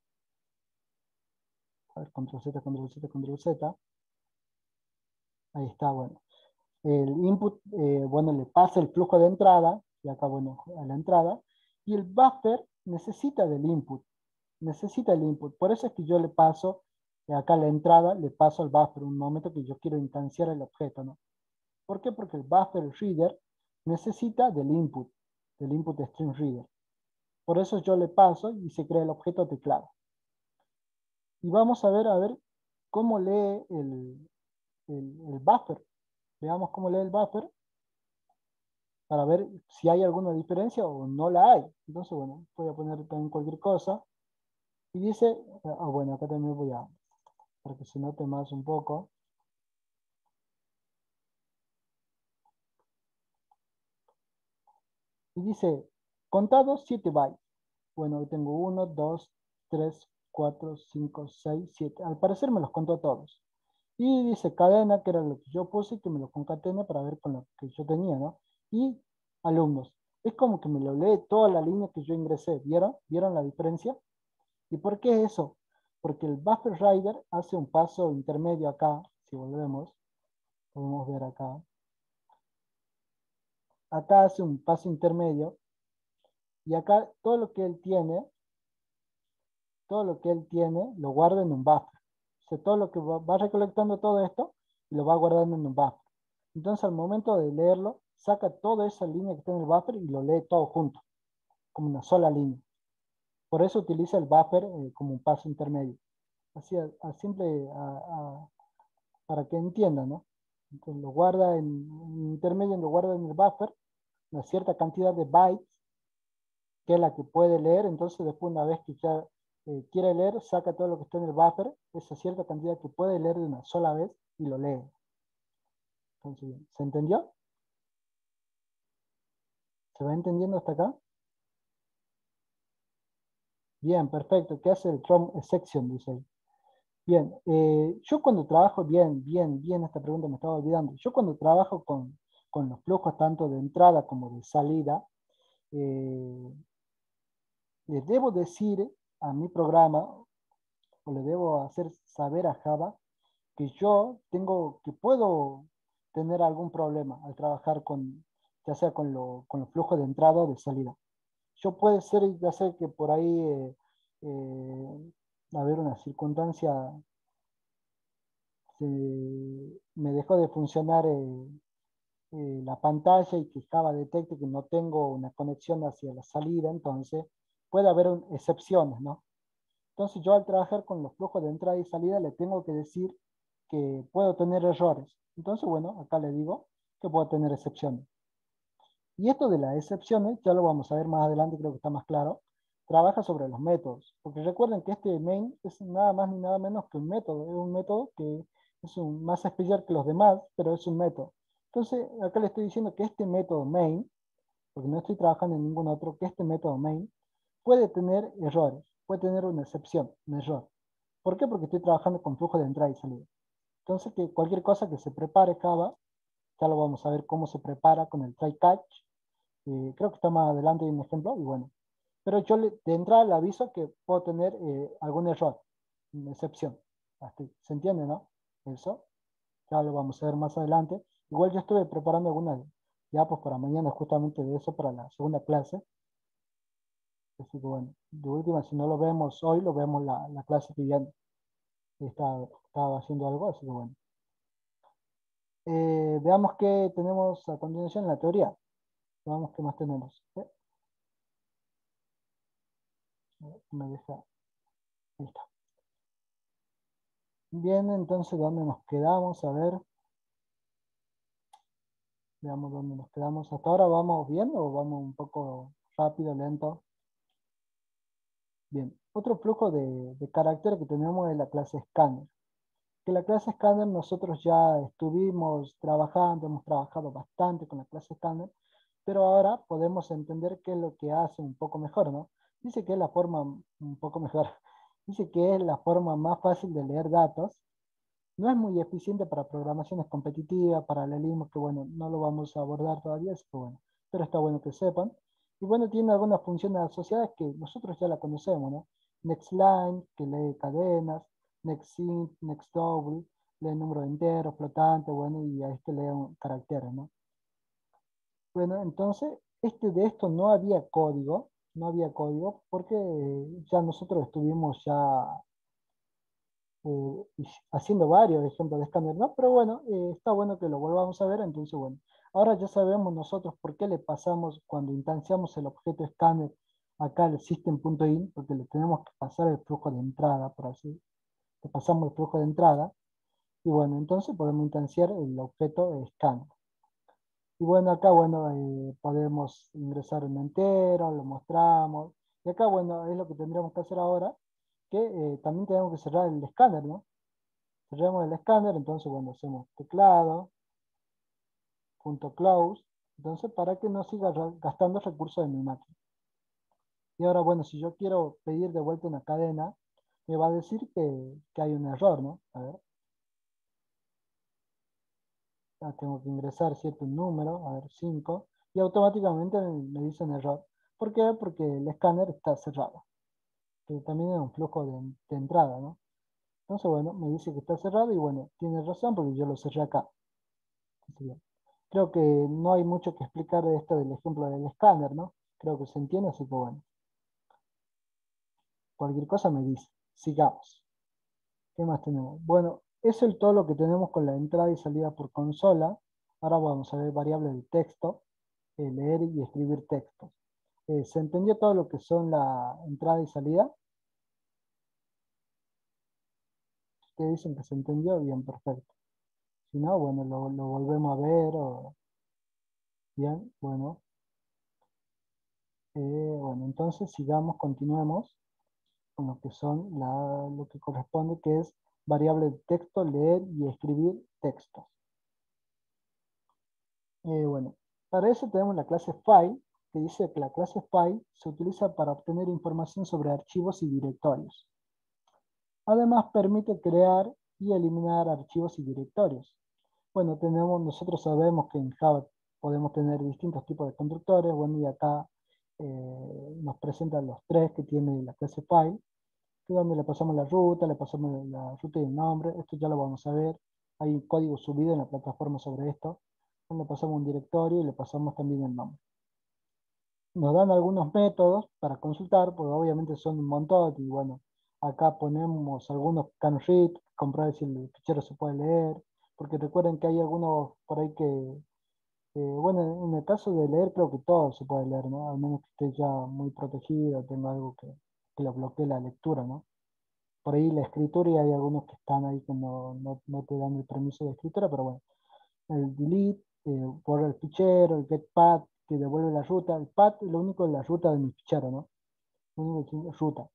a ver, control Z, control Z, control Z, ahí está, bueno. El input, eh, bueno, le pasa el flujo de entrada, y acá, bueno, a la entrada, y el buffer necesita del input, necesita el input. Por eso es que yo le paso, acá a la entrada, le paso al buffer, un momento que yo quiero instanciar el objeto, ¿no? ¿Por qué? Porque el buffer reader necesita del input, del input stream reader. Por eso yo le paso y se crea el objeto teclado. Y vamos a ver, a ver, cómo lee el, el, el buffer. Veamos cómo lee el buffer para ver si hay alguna diferencia o no la hay. Entonces, bueno, voy a poner también cualquier cosa. Y dice, ah, bueno, acá también voy a, para que se note más un poco. y dice, contados siete bytes. Bueno, hoy tengo uno, dos, tres, cuatro, cinco, seis, siete. Al parecer me los contó todos. Y dice cadena, que era lo que yo puse, que me lo concatene para ver con lo que yo tenía, ¿no? Y alumnos. Es como que me lo lee toda la línea que yo ingresé. ¿Vieron? ¿Vieron la diferencia? ¿Y por qué eso? Porque el buffer rider hace un paso intermedio acá. Si volvemos, podemos ver acá. Acá hace un paso intermedio. Y acá todo lo que él tiene, todo lo que él tiene, lo guarda en un buffer. O sea, todo lo que va, va recolectando todo esto, y lo va guardando en un buffer. Entonces, al momento de leerlo, saca toda esa línea que está en el buffer y lo lee todo junto, como una sola línea. Por eso utiliza el buffer eh, como un paso intermedio. Así, a, a simple, a, a, para que entiendan, ¿no? Entonces, lo guarda en, en intermedio, lo guarda en el buffer, una cierta cantidad de bytes, que es la que puede leer. Entonces, después, una vez que ya eh, quiere leer, saca todo lo que está en el buffer, esa cierta cantidad que puede leer de una sola vez, y lo lee. Entonces, ¿se entendió? ¿Se va entendiendo hasta acá? Bien, perfecto. ¿Qué hace el Chrome section? Dice ahí. Bien, eh, yo cuando trabajo, bien, bien, bien, esta pregunta me estaba olvidando. Yo cuando trabajo con, con los flujos tanto de entrada como de salida, eh, le debo decir a mi programa, o le debo hacer saber a Java, que yo tengo, que puedo tener algún problema al trabajar con, ya sea con, lo, con los flujos de entrada o de salida. Yo puede ser, ya sé que por ahí, eh, eh, a ver, una circunstancia, se, me dejó de funcionar eh, eh, la pantalla y que Java detecte que no tengo una conexión hacia la salida. Entonces puede haber un, excepciones, ¿no? Entonces yo al trabajar con los flujos de entrada y salida le tengo que decir que puedo tener errores. Entonces, bueno, acá le digo que puedo tener excepciones. Y esto de las excepciones, ya lo vamos a ver más adelante, creo que está más claro, trabaja sobre los métodos. Porque recuerden que este main es nada más ni nada menos que un método. Es un método que es un, más especial que los demás, pero es un método. Entonces, acá le estoy diciendo que este método main, porque no estoy trabajando en ningún otro, que este método main puede tener errores, puede tener una excepción, un error. ¿Por qué? Porque estoy trabajando con flujo de entrada y salida. Entonces, que cualquier cosa que se prepare Java, ya lo vamos a ver cómo se prepara con el try catch. Eh, creo que está más adelante en un ejemplo, y bueno. Pero yo le, de entrada le aviso que puedo tener eh, algún error, una excepción. Así, ¿se entiende, no? Eso, ya lo vamos a ver más adelante. Igual yo estuve preparando algunas ya pues para mañana justamente de eso, para la segunda clase. Así que bueno, de última, si no lo vemos hoy, lo vemos la, la clase que ya está, estaba haciendo algo, así que bueno. Eh, veamos qué tenemos a continuación en la teoría. Veamos qué más tenemos. ¿Eh? Me deja. Ahí está. Bien, entonces, ¿dónde nos quedamos? A ver, veamos dónde nos quedamos. ¿Hasta ahora vamos bien o vamos un poco rápido, lento? Bien, otro flujo de, de carácter que tenemos es la clase scanner. Que la clase scanner nosotros ya estuvimos trabajando, hemos trabajado bastante con la clase scanner, pero ahora podemos entender qué es lo que hace un poco mejor, ¿no? Dice que es la forma, un poco mejor, dice que es la forma más fácil de leer datos. No es muy eficiente para programaciones competitivas, paralelismo, que bueno, no lo vamos a abordar todavía, así que bueno, pero está bueno que sepan. Y bueno, tiene algunas funciones asociadas que nosotros ya la conocemos, ¿no? NextLine, que lee cadenas, NextInt, NextDouble, lee número entero, flotante, bueno, y a este lee un caracteres, ¿no? Bueno, entonces, este de esto no había código, no había código, porque ya nosotros estuvimos ya eh, haciendo varios ejemplos de escáner, ¿no? Pero bueno, eh, está bueno que lo volvamos a ver. Entonces, bueno, ahora ya sabemos nosotros por qué le pasamos cuando instanciamos el objeto escáner acá al system.in, porque le tenemos que pasar el flujo de entrada, por así, le pasamos el flujo de entrada, y bueno, entonces podemos instanciar el objeto escáner. Y bueno, acá, bueno, eh, podemos ingresar un entero, lo mostramos, y acá, bueno, es lo que tendríamos que hacer ahora, que eh, también tenemos que cerrar el escáner, ¿no? Cerramos el escáner, entonces, bueno, hacemos teclado, punto close, Entonces, para que no siga ra- gastando recursos de mi máquina. Y ahora, bueno, si yo quiero pedir de vuelta una cadena, me va a decir que, que hay un error, ¿no? A ver, ya tengo que ingresar cierto número, a ver, cinco, y automáticamente me dice un error. ¿Por qué? Porque el escáner está cerrado, que también es un flujo de, de entrada, ¿no? Entonces, bueno, me dice que está cerrado y bueno, tiene razón porque yo lo cerré acá. Entonces, bien. Creo que no hay mucho que explicar de esto del ejemplo del escáner, ¿no? Creo que se entiende, así que bueno, cualquier cosa me dice. Sigamos. ¿Qué más tenemos? Bueno, eso es todo lo que tenemos con la entrada y salida por consola. Ahora vamos a ver variables de texto, eh, leer y escribir textos. Eh, ¿se entendió todo lo que son la entrada y salida? ¿Qué dicen que se entendió? Bien, perfecto. Si no, bueno, lo, lo volvemos a ver. O... Bien, bueno. Eh, bueno, entonces sigamos, continuemos con lo que son la, lo que corresponde, que es variable de texto, leer y escribir textos. Eh, bueno, para eso tenemos la clase file, que dice que la clase file se utiliza para obtener información sobre archivos y directorios. Además, permite crear y eliminar archivos y directorios. Bueno, tenemos, nosotros sabemos que en Java podemos tener distintos tipos de constructores. Bueno, y acá eh, nos presentan los tres que tiene la clase file, que es donde le pasamos la ruta, le pasamos la ruta y el nombre. Esto ya lo vamos a ver. Hay un código subido en la plataforma sobre esto. Le pasamos un directorio y le pasamos también el nombre. Nos dan algunos métodos para consultar, porque obviamente son un montón, y bueno, acá ponemos algunos can read, comprobar si el fichero se puede leer, porque recuerden que hay algunos por ahí que, eh, bueno, en el caso de leer creo que todo se puede leer, ¿no? Al menos que esté ya muy protegido, tenga algo que, que lo bloquee la lectura, ¿no? Por ahí la escritura y hay algunos que están ahí que no, no, no te dan el permiso de escritura, pero bueno, el delete, eh, borra el fichero, el getPath, que devuelve la ruta. El path es lo único de la ruta de mi fichero, ¿no? Lo único que es ruta.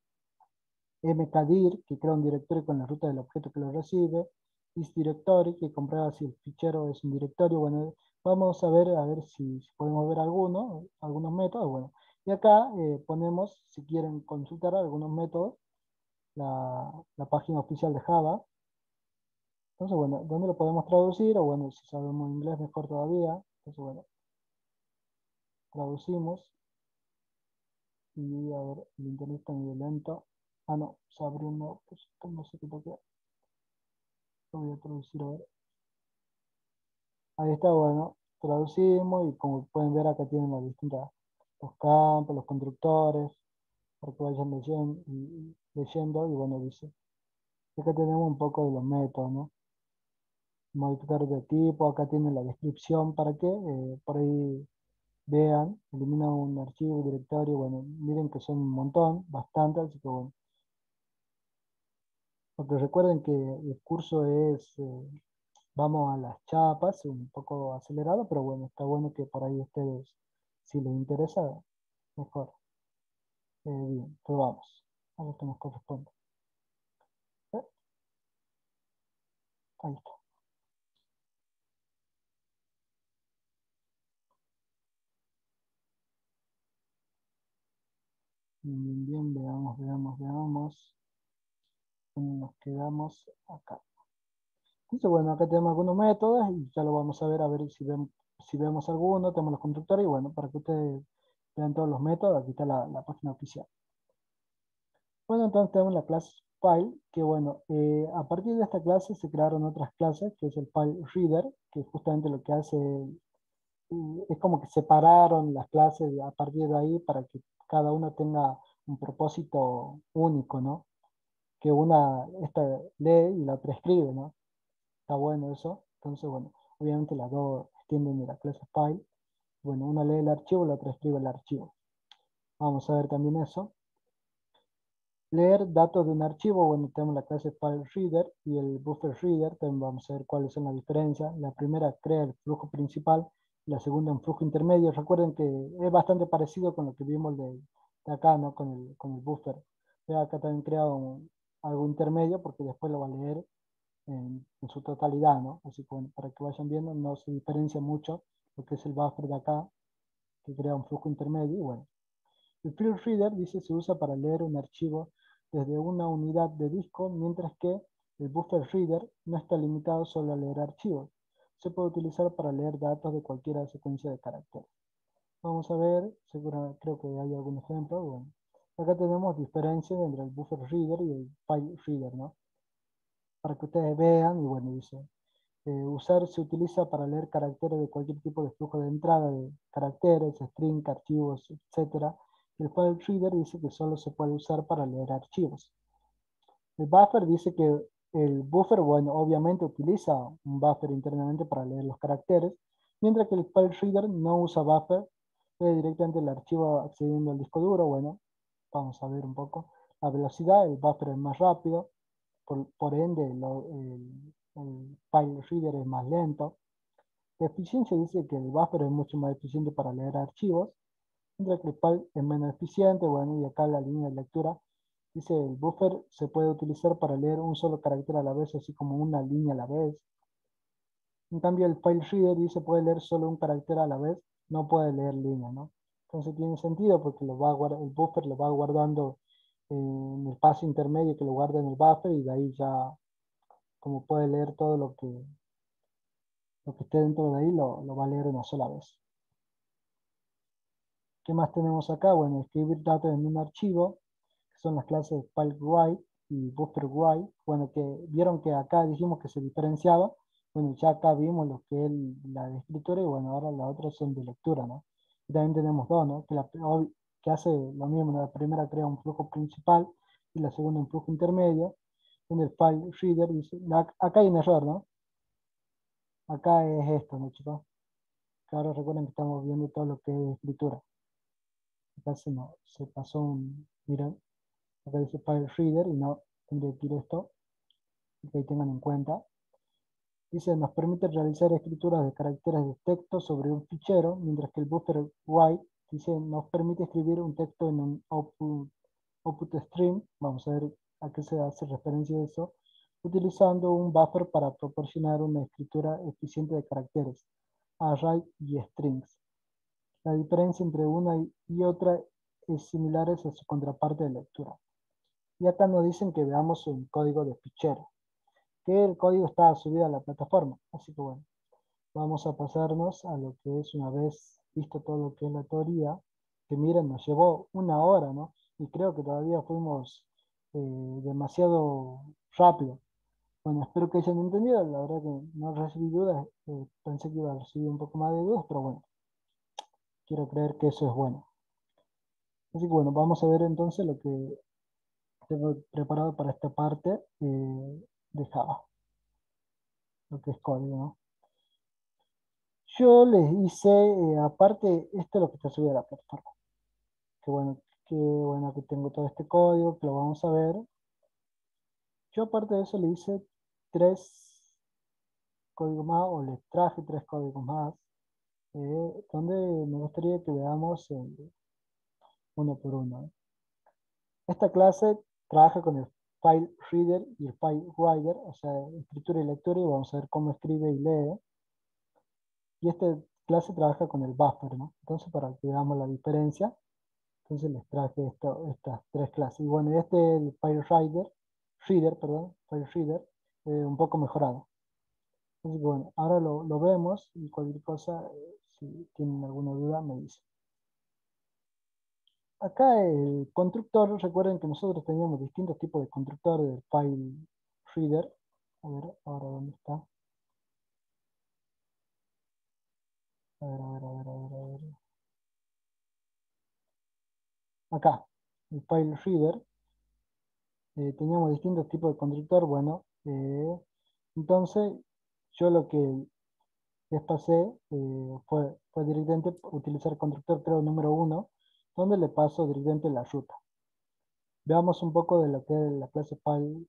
mkdir, que crea un directorio con la ruta del objeto que lo recibe. Isdirectory, que comprueba si el fichero es un directorio. Bueno, vamos a ver, a ver si, si podemos ver alguno, algunos métodos. Bueno, y acá eh, ponemos, si quieren consultar algunos métodos, la, la página oficial de Java. Entonces, bueno, ¿dónde lo podemos traducir? O bueno, si sabemos inglés, mejor todavía. Entonces, bueno, traducimos y a ver, el internet está medio lento. Ah, no, se abrió un nuevo proyecto, no sé qué toqué. Lo voy a traducir a ver. Ahí está, bueno, traducimos y como pueden ver acá tienen las distintas, los campos, los constructores, para que vayan leyendo y, leyendo y bueno, dice. Acá tenemos un poco de los métodos, ¿no? Modificar de tipo, acá tienen la descripción para que eh, por ahí vean, elimina un archivo, directorio, bueno, miren que son un montón, bastante, así que bueno. Porque recuerden que el curso es, eh, vamos a las chapas, un poco acelerado, pero bueno, está bueno que por ahí ustedes, si les interesa, mejor. Eh, bien, pues vamos, a ver qué nos corresponde. Eh, Ahí está. Bien, bien, bien, veamos, veamos, veamos. Nos quedamos acá. Entonces, bueno, acá tenemos algunos métodos y ya lo vamos a ver, a ver si, ven, si vemos alguno, tenemos los constructores y bueno, para que ustedes vean todos los métodos, aquí está la, la página oficial. Bueno, entonces tenemos la clase file, que bueno, eh, a partir de esta clase se crearon otras clases, que es el file reader, que justamente lo que hace, eh, es como que separaron las clases a partir de ahí para que cada una tenga un propósito único, ¿no? Que una, esta lee y la otra escribe, ¿no? Está bueno eso. Entonces, bueno, obviamente las dos extienden de la clase file. Bueno, una lee el archivo, la otra escribe el archivo. Vamos a ver también eso. Leer datos de un archivo, bueno, tenemos la clase file reader y el buffer reader, también vamos a ver cuáles son las diferencias. La primera crea el flujo principal, la segunda un flujo intermedio. Recuerden que es bastante parecido con lo que vimos de, de acá, ¿no? Con el, con el buffer. Pero acá también crea un, algo intermedio porque después lo va a leer en, en su totalidad, ¿no? Así que bueno, para que vayan viendo, no se diferencia mucho lo que es el buffer de acá, que crea un flujo intermedio, y bueno. El field reader, dice, se usa para leer un archivo desde una unidad de disco, mientras que el buffer reader no está limitado solo a leer archivos. Se puede utilizar para leer datos de cualquier secuencia de caracteres. Vamos a ver, seguro, creo que hay algún ejemplo. Bueno, acá tenemos diferencias entre el buffer reader y el file reader, ¿no? Para que ustedes vean, y bueno, dice, eh, usar se utiliza para leer caracteres de cualquier tipo de flujo de entrada de caracteres, string, archivos, etcétera. El file reader dice que solo se puede usar para leer archivos. El buffer dice que el buffer, bueno, obviamente utiliza un buffer internamente para leer los caracteres, mientras que el file reader no usa buffer, lee directamente el archivo accediendo al disco duro. Bueno, vamos a ver un poco la velocidad. El buffer es más rápido, por, por ende lo, el, el file reader es más lento. La eficiencia dice que el buffer es mucho más eficiente para leer archivos, mientras que el file es menos eficiente. Bueno, y acá la línea de lectura dice el buffer se puede utilizar para leer un solo carácter a la vez, así como una línea a la vez. En cambio, el file reader dice puede leer solo un carácter a la vez, no puede leer línea, ¿no? Entonces tiene sentido porque lo va a guardar, el buffer lo va guardando en el paso intermedio que lo guarda en el buffer, y de ahí ya, como puede leer todo lo que, lo que esté dentro de ahí, lo, lo va a leer una sola vez. ¿Qué más tenemos acá? Bueno, escribir datos en un archivo, que son las clases file write y buffer write. Bueno, que vieron que acá dijimos que se diferenciaba. Bueno, ya acá vimos lo que es la de escritura, y bueno, ahora las otras son de lectura, ¿no? Y también tenemos dos, ¿no? Que, la, que hace lo mismo, ¿no? La primera crea un flujo principal y la segunda un flujo intermedio. En el file reader dice, acá hay un error, ¿no? Acá es esto, ¿no, chicos? Que ahora recuerden que estamos viendo todo lo que es escritura. Acá se, no, se pasó un, miren, acá dice file reader y no tendría que ir esto, que ahí tengan en cuenta. Dice, nos permite realizar escrituras de caracteres de texto sobre un fichero, mientras que el buffer write dice, nos permite escribir un texto en un output, output stream. Vamos a ver a qué se hace referencia a eso, utilizando un buffer para proporcionar una escritura eficiente de caracteres, array y strings. La diferencia entre una y otra es similar a su contraparte de lectura. Y acá nos dicen que veamos un código de fichero, que el código está subido a la plataforma. Así que bueno, vamos a pasarnos a lo que es, una vez visto todo lo que es la teoría, que miren, nos llevó una hora, ¿no? Y creo que todavía fuimos eh, demasiado rápido. Bueno, espero que hayan entendido. La verdad que no recibí dudas. Eh, pensé que iba a recibir un poco más de dudas, pero bueno, quiero creer que eso es bueno. Así que bueno, vamos a ver entonces lo que tengo preparado para esta parte eh, de Java, lo que es código, ¿no? Yo les hice, eh, aparte, esto es lo que está subido a la plataforma. Qué bueno, qué bueno que tengo todo este código, que lo vamos a ver. Yo aparte de eso le hice tres códigos más, o les traje tres códigos más, eh, donde me gustaría que veamos eh, uno por uno, ¿eh? Esta clase trabaja con el file reader y el file writer, o sea, escritura y lectura, y vamos a ver cómo escribe y lee. Y esta clase trabaja con el buffer, ¿no? Entonces, para que veamos la diferencia, entonces les traje esto, estas tres clases. Y bueno, este es el file reader, reader, perdón, file reader, eh, un poco mejorado. Así que bueno, ahora lo, lo vemos, y cualquier cosa, eh, si tienen alguna duda, me dicen. Acá el constructor, recuerden que nosotros teníamos distintos tipos de constructor del file reader. A ver, ahora dónde está. A ver, a ver, a ver, a ver, a ver. Acá, el file reader. Eh, teníamos distintos tipos de constructor. Bueno, eh, entonces yo lo que les pasé eh, fue, fue directamente utilizar constructor, creo, número uno, donde le paso directamente la ruta. Veamos un poco de lo que es la clase file.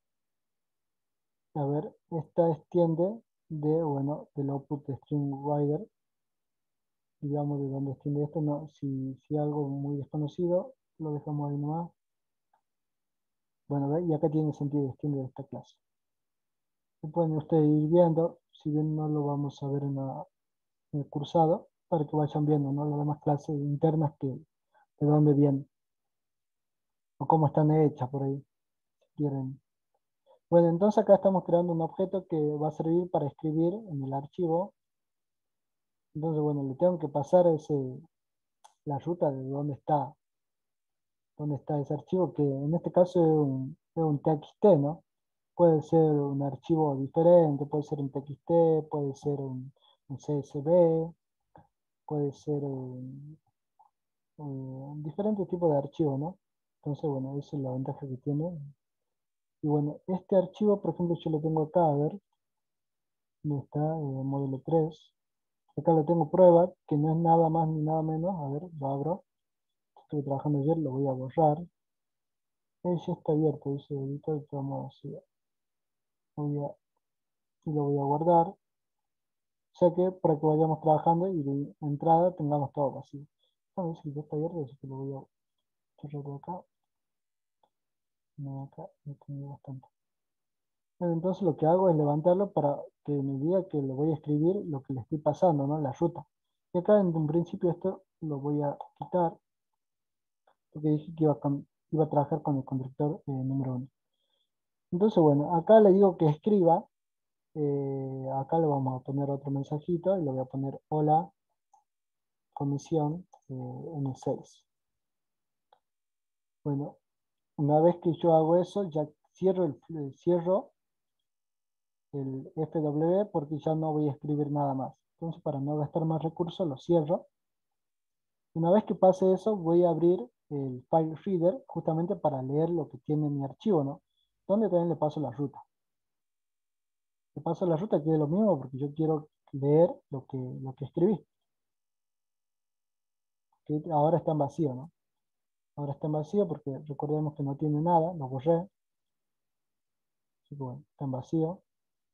A ver, esta extiende de, bueno, del output de string writer. Digamos de dónde extiende esto. No, si, si algo muy desconocido, lo dejamos ahí nomás. Bueno, ¿ve? Y acá tiene sentido, extiende de esta clase. Y pueden ustedes ir viendo, si bien no lo vamos a ver en la, eh, cursado, para que vayan viendo, ¿no? Las demás clases internas que de dónde vienen, o cómo están hechas por ahí, si quieren. Bueno, entonces acá estamos creando un objeto que va a servir para escribir en el archivo. Entonces, bueno, le tengo que pasar ese, la ruta de dónde está, dónde está ese archivo, que en este caso es un, es un T X T, ¿no? Puede ser un archivo diferente, puede ser un T X T, puede ser un, un C S V, puede ser un, un diferente tipo de archivo, ¿no? Entonces, bueno, esa es la ventaja que tiene. Y bueno, este archivo, por ejemplo, yo lo tengo acá, a ver, ¿dónde está? Eh, módulo tres. Acá lo tengo prueba, que no es nada más ni nada menos. A ver, lo abro. Estuve trabajando ayer, lo voy a borrar. Ahí ya está abierto, dice editor, vamos a, voy a, y lo voy a guardar. O sea que para que vayamos trabajando y de entrada tengamos todo vacío. A ver si ya está abierto, así que lo voy a cerrar de acá. No, acá, lo tengo bastante. Bueno, entonces lo que hago es levantarlo para que me diga que le voy a escribir lo que le estoy pasando, ¿no? La ruta. Y acá en un principio esto lo voy a quitar, porque dije que iba a, iba a trabajar con el constructor eh, número uno. Entonces, bueno, acá le digo que escriba. Eh, acá le vamos a poner otro mensajito y le voy a poner hola comisión eh, N seis. Bueno, una vez que yo hago eso, ya cierro el, el cierro el F W porque ya no voy a escribir nada más. Entonces, para no gastar más recursos, lo cierro. Una vez que pase eso, voy a abrir el file reader justamente para leer lo que tiene mi archivo, ¿no? Donde también le paso la ruta. Le paso la ruta que es lo mismo porque yo quiero leer lo que, lo que escribí. Que ahora está en vacío, ¿no? Ahora está en vacío porque recordemos que no tiene nada, lo borré. Así que bueno, está en vacío.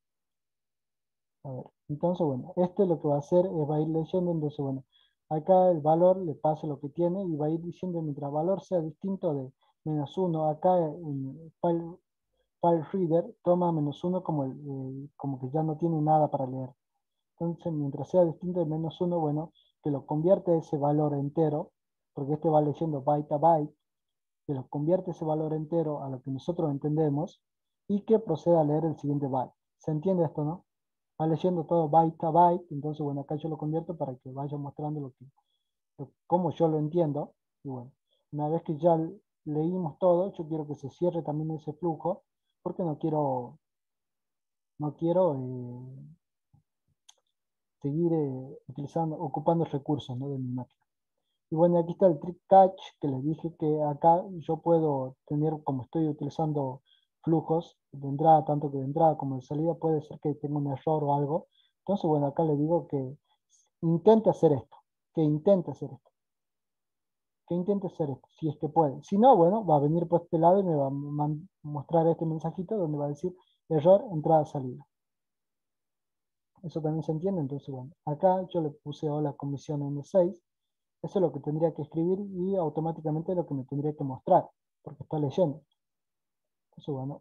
A ver, entonces bueno, este lo que va a hacer es va a ir leyendo, entonces bueno, acá el valor le pasa lo que tiene y va a ir diciendo mientras el valor sea distinto de menos uno, acá en file, file reader toma menos uno como, el, eh, como que ya no tiene nada para leer. Entonces mientras sea distinto de menos uno, bueno, que lo convierte a ese valor entero, porque este va leyendo byte a byte, que lo convierte ese valor entero a lo que nosotros entendemos y que proceda a leer el siguiente byte. ¿Se entiende esto, no? Va leyendo todo byte a byte, entonces bueno, acá yo lo convierto para que vaya mostrando lo que, lo, cómo yo lo entiendo. Y bueno, una vez que ya leímos todo, yo quiero que se cierre también ese flujo, porque no quiero, no quiero eh, seguir eh, utilizando, ocupando recursos, ¿no? De mi máquina. Y bueno, aquí está el trick catch, que les dije que acá yo puedo tener, como estoy utilizando flujos de entrada, tanto que de entrada como de salida, puede ser que tenga un error o algo. Entonces, bueno, acá le digo que intente hacer esto, que intente hacer esto, que intente hacer esto, si es que puede. Si no, bueno, va a venir por este lado y me va a mostrar este mensajito donde va a decir error, entrada, salida. Eso también se entiende, entonces, bueno, acá yo le puse hola comisión N seis. Eso es lo que tendría que escribir y automáticamente lo que me tendría que mostrar, porque está leyendo. Entonces, bueno.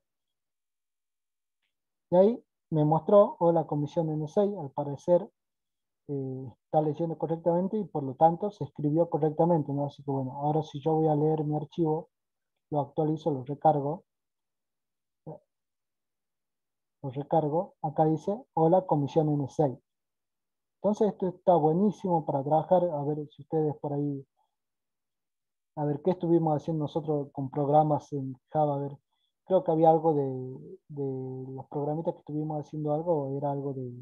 Y ahí me mostró, o la comisión N seis, al parecer, eh, está leyendo correctamente y por lo tanto se escribió correctamente, ¿no? Así que bueno, ahora si yo voy a leer mi archivo, lo actualizo, lo recargo, lo recargo, acá dice, hola comisión N seis. Entonces esto está buenísimo para trabajar, a ver si ustedes por ahí, a ver qué estuvimos haciendo nosotros con programas en Java, a ver, creo que había algo de, de los programitas que estuvimos haciendo algo, o era algo de,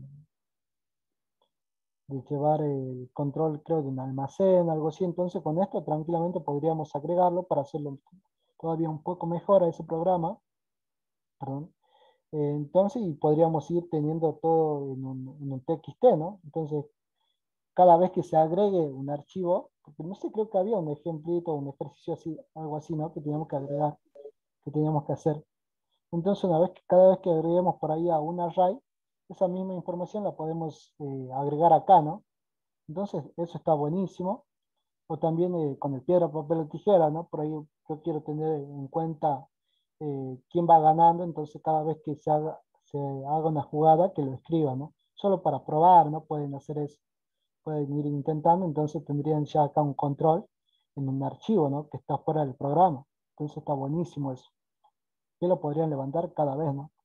de llevar el control, creo, de un almacén, algo así. Entonces con esto tranquilamente podríamos agregarlo para hacerlo todavía un poco mejor a ese programa. Perdón. Eh, entonces, y podríamos ir teniendo todo en un, en un T X T, ¿no? Entonces, cada vez que se agregue un archivo, porque no sé, creo que había un ejemplito, un ejercicio así, algo así, ¿no? Que teníamos que agregar, que teníamos que hacer. Entonces, una vez que, cada vez que agreguemos por ahí a un array, esa misma información la podemos eh, agregar acá, ¿no? Entonces, eso está buenísimo. O también eh, con el piedra, papel o tijera, ¿no? Por ahí yo quiero tener en cuenta eh, quién va ganando, entonces cada vez que se haga, se haga una jugada, que lo escriba, ¿no? Solo para probar, ¿no? Pueden hacer eso. pueden ir intentando, entonces tendrían ya acá un control en un archivo, ¿no? Que está fuera del programa. Entonces está buenísimo eso. Que lo podrían levantar cada vez, ¿no?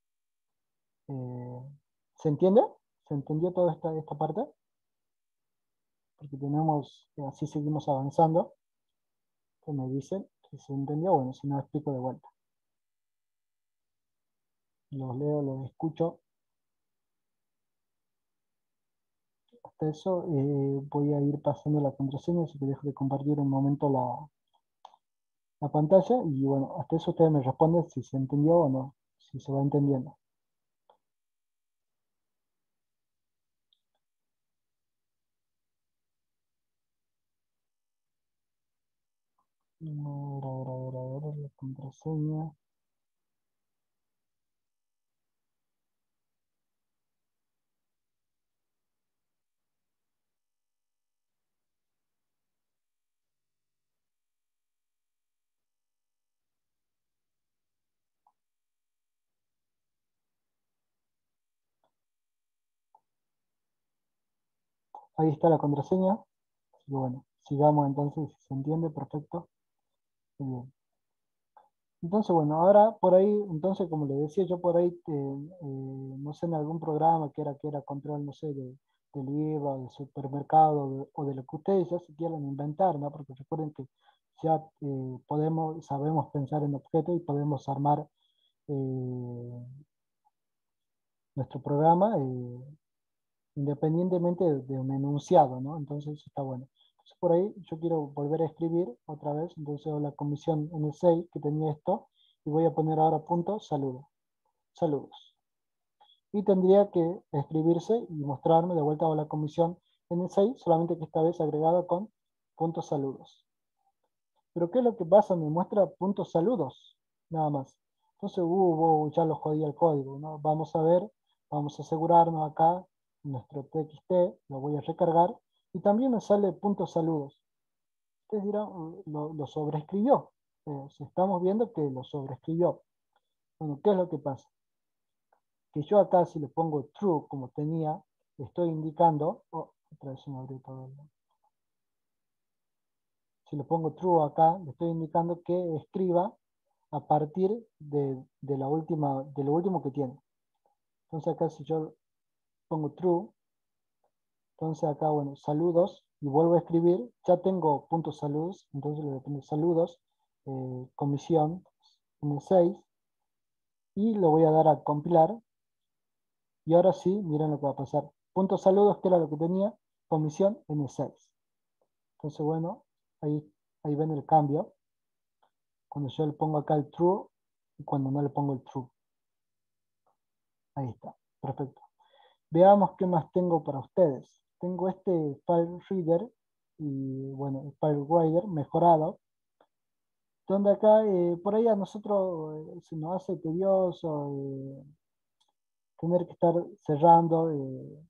Eh, ¿Se entiende? ¿Se entendió toda esta, esta parte? Porque tenemos, eh, así seguimos avanzando. Que me dicen que se entendió, bueno, si no explico de vuelta. Los leo, los escucho. Hasta eso eh, voy a ir pasando la contraseña, así que dejo de compartir un momento la, la pantalla y bueno, hasta eso ustedes me responden si se entendió o no, si se va entendiendo. A ver, a ver, a ver, a ver, la contraseña. Ahí está la contraseña. Así que bueno, sigamos entonces, si se entiende, perfecto. Muy bien. Entonces, bueno, ahora por ahí, entonces, como le decía, yo por ahí, eh, eh, no sé, en algún programa que era, que era control, no sé, de, del I V A, del supermercado, de- o de lo que ustedes ya se quieran inventar, ¿no? Porque recuerden que ya eh, podemos, sabemos pensar en objetos y podemos armar eh, nuestro programa eh, independientemente de, de un enunciado, ¿no? Entonces, eso está bueno. Entonces, por ahí yo quiero volver a escribir otra vez, entonces hago la comisión N seis que tenía esto, y voy a poner ahora punto saludo. Saludos. Y tendría que escribirse y mostrarme de vuelta a la comisión N seis, solamente que esta vez agregada con puntos saludos. Pero ¿qué es lo que pasa? Me muestra puntos saludos, nada más. Entonces, uh, uh, ya lo jodí el código, ¿no? Vamos a ver, vamos a asegurarnos acá, nuestro T X T, lo voy a recargar, y también me sale puntos saludos. Ustedes dirán, uh, lo, lo sobreescribió. Eh, si estamos viendo que lo sobreescribió. Bueno, ¿qué es lo que pasa? Que yo acá si le pongo true como tenía, le estoy indicando, oh, otra vez se me abrió todo. Si le pongo true acá, le estoy indicando que escriba a partir de, de la última, de lo último que tiene. Entonces acá si yo pongo true, entonces acá, bueno, saludos, y vuelvo a escribir, ya tengo puntos saludos, entonces le voy a poner saludos, eh, comisión N seis, y lo voy a dar a compilar, y ahora sí, miren lo que va a pasar. Puntos saludos, que era lo que tenía, comisión N seis. Entonces, bueno, ahí, ahí ven el cambio. Cuando yo le pongo acá el true y cuando no le pongo el true. Ahí está, perfecto. Veamos qué más tengo para ustedes. Tengo este file reader y bueno, el file writer mejorado, donde acá eh, por ahí a nosotros eh, se nos hace tedioso eh, tener que estar cerrando eh,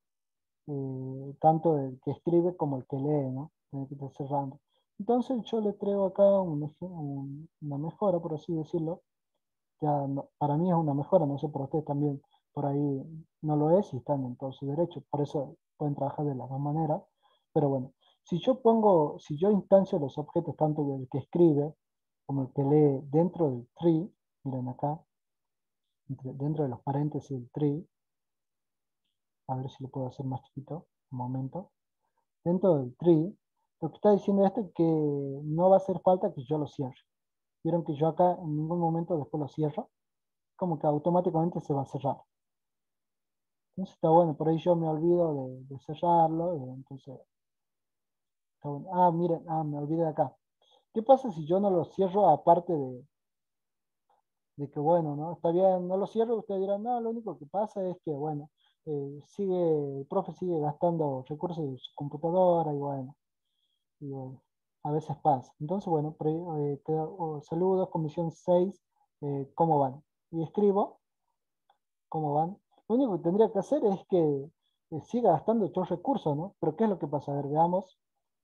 eh, tanto el que escribe como el que lee, ¿no? Tener que estar cerrando. Entonces yo le traigo acá un ej- un- una mejora, por así decirlo. Ya no- para mí es una mejora, no sé, para ustedes también por ahí no lo es y están en todo su derecho. Por eso pueden trabajar de las dos maneras. Pero bueno, si yo pongo, si yo instancio los objetos tanto del que escribe como el que lee dentro del tree, miren acá, entre- dentro de los paréntesis del tree, a ver si lo puedo hacer más chiquito, un momento. Dentro del tree, lo que está diciendo esto es que no va a hacer falta que yo lo cierre. Vieron que yo acá en ningún momento después lo cierro, como que automáticamente se va a cerrar. Entonces está bueno, por ahí yo me olvido de, de cerrarlo, y entonces está bueno. Ah, miren, ah, me olvidé de acá. ¿Qué pasa si yo no lo cierro aparte de, de que, bueno, ¿no? Está bien, no lo cierro, ustedes dirán, no, lo único que pasa es que, bueno, eh, sigue, el profe sigue gastando recursos de su computadora y bueno, y bueno, a veces pasa. Entonces, bueno, por ahí, eh, queda, oh, saludos, comisión seis, eh, ¿cómo van? Y escribo cómo van. Lo único que tendría que hacer es que eh, siga gastando estos recursos, ¿no? Pero ¿qué es lo que pasa? A ver, veamos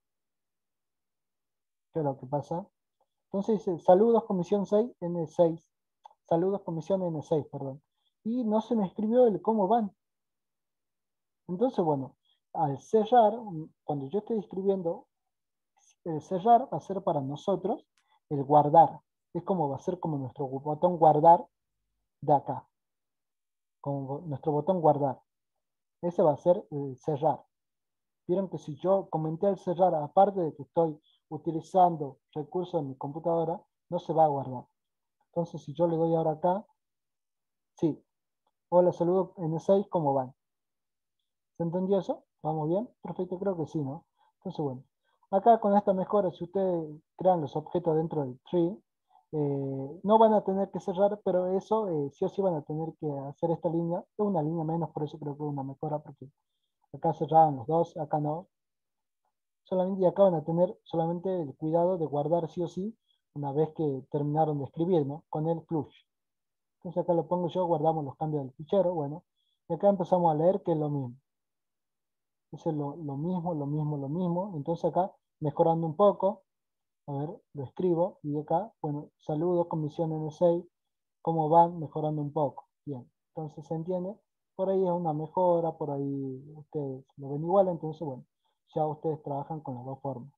qué es lo que pasa. Entonces dice, saludos comisión seis N seis. Saludos comisión N seis, perdón. Y no se me escribió el cómo van. Entonces, bueno, al cerrar, cuando yo estoy escribiendo, el cerrar va a ser para nosotros el guardar. Es como va a ser como nuestro botón guardar de acá. Como nuestro botón guardar. Ese va a ser el cerrar. Vieron que si yo comenté el cerrar, aparte de que estoy utilizando recursos en mi computadora, no se va a guardar. Entonces, si yo le doy ahora acá, sí. Hola, saludo N seis, ¿cómo van? ¿Se entendió eso? ¿Vamos bien? Perfecto, creo que sí, ¿no? Entonces, bueno. Acá con esta mejora, si ustedes crean los objetos dentro del tree, eh, no van a tener que cerrar, pero eso eh, sí o sí van a tener que hacer esta línea. Es una línea menos, por eso creo que es una mejora, porque acá cerraban los dos, acá no. Solamente, y acá van a tener solamente el cuidado de guardar sí o sí una vez que terminaron de escribir, ¿no? Con el flush. Entonces acá lo pongo yo, guardamos los cambios del fichero, bueno. Y acá empezamos a leer que es lo mismo. Entonces lo, lo mismo, lo mismo, lo mismo. Entonces acá mejorando un poco, a ver, lo escribo y acá, bueno, saludos, comisión N seis, ¿cómo van? Mejorando un poco. Bien, entonces se entiende. Por ahí es una mejora, por ahí ustedes lo ven igual, entonces bueno, ya ustedes trabajan con las dos formas.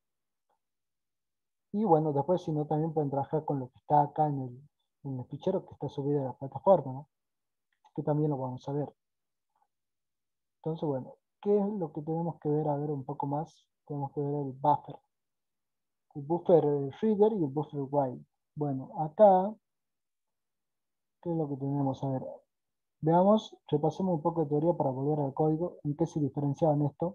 Y bueno, después si no también pueden trabajar con lo que está acá en el, en el fichero que está subido a la plataforma, ¿no? Que también lo vamos a ver. Entonces bueno, ¿qué es lo que tenemos que ver? A ver un poco más. Tenemos que ver el buffer. El buffer reader y el buffer write. Bueno, acá, ¿qué es lo que tenemos? A ver, veamos, repasemos un poco de teoría para volver al código, en qué se diferenciaban esto.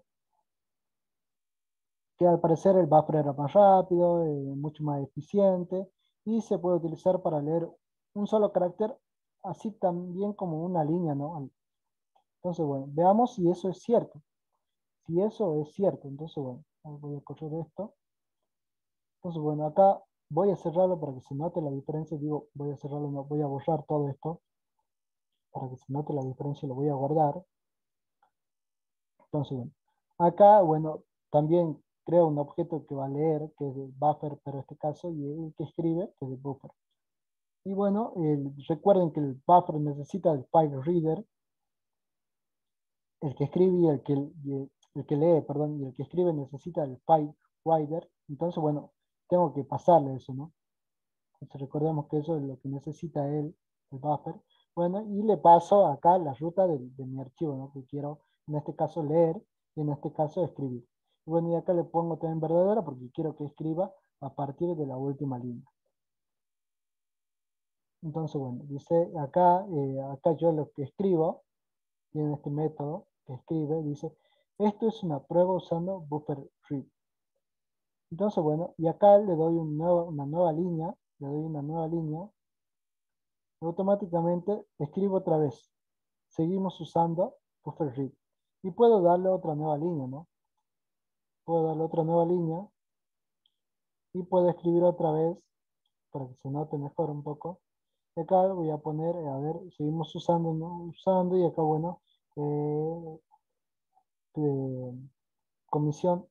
Que al parecer el buffer era más rápido, eh, mucho más eficiente, y se puede utilizar para leer un solo carácter, así también como una línea, ¿no? Entonces, bueno, veamos si eso es cierto. Si eso es cierto, entonces, bueno, voy a correr esto. Entonces, bueno, acá voy a cerrarlo para que se note la diferencia. Digo, voy a cerrarlo, no, voy a borrar todo esto para que se note la diferencia, lo voy a guardar. Entonces, bueno, acá, bueno, también creo un objeto que va a leer, que es el buffer, pero en este caso, y el que escribe, que es el buffer. Y bueno, el, recuerden que el buffer necesita el file reader, el que escribe y el que, y el, el que lee, perdón, y el que escribe necesita el file writer. Entonces, bueno, tengo que pasarle eso, ¿no? Entonces recordemos que eso es lo que necesita él, el buffer. Bueno, y le paso acá la ruta de, de mi archivo, ¿no? Que quiero, en este caso, leer y en este caso, escribir. Y bueno, y acá le pongo también verdadera porque quiero que escriba a partir de la última línea. Entonces, bueno, dice acá, eh, acá yo lo que escribo, tiene este método que escribe, dice, esto es una prueba usando buffer read. Entonces, bueno, y acá le doy un nuevo, una nueva línea, le doy una nueva línea, y automáticamente escribo otra vez. Seguimos usando buffer read. Y puedo darle otra nueva línea, ¿no? Puedo darle otra nueva línea y puedo escribir otra vez para que se note mejor un poco. Y acá voy a poner, a ver, seguimos usando, ¿no? Usando y acá, bueno, eh, eh, comisión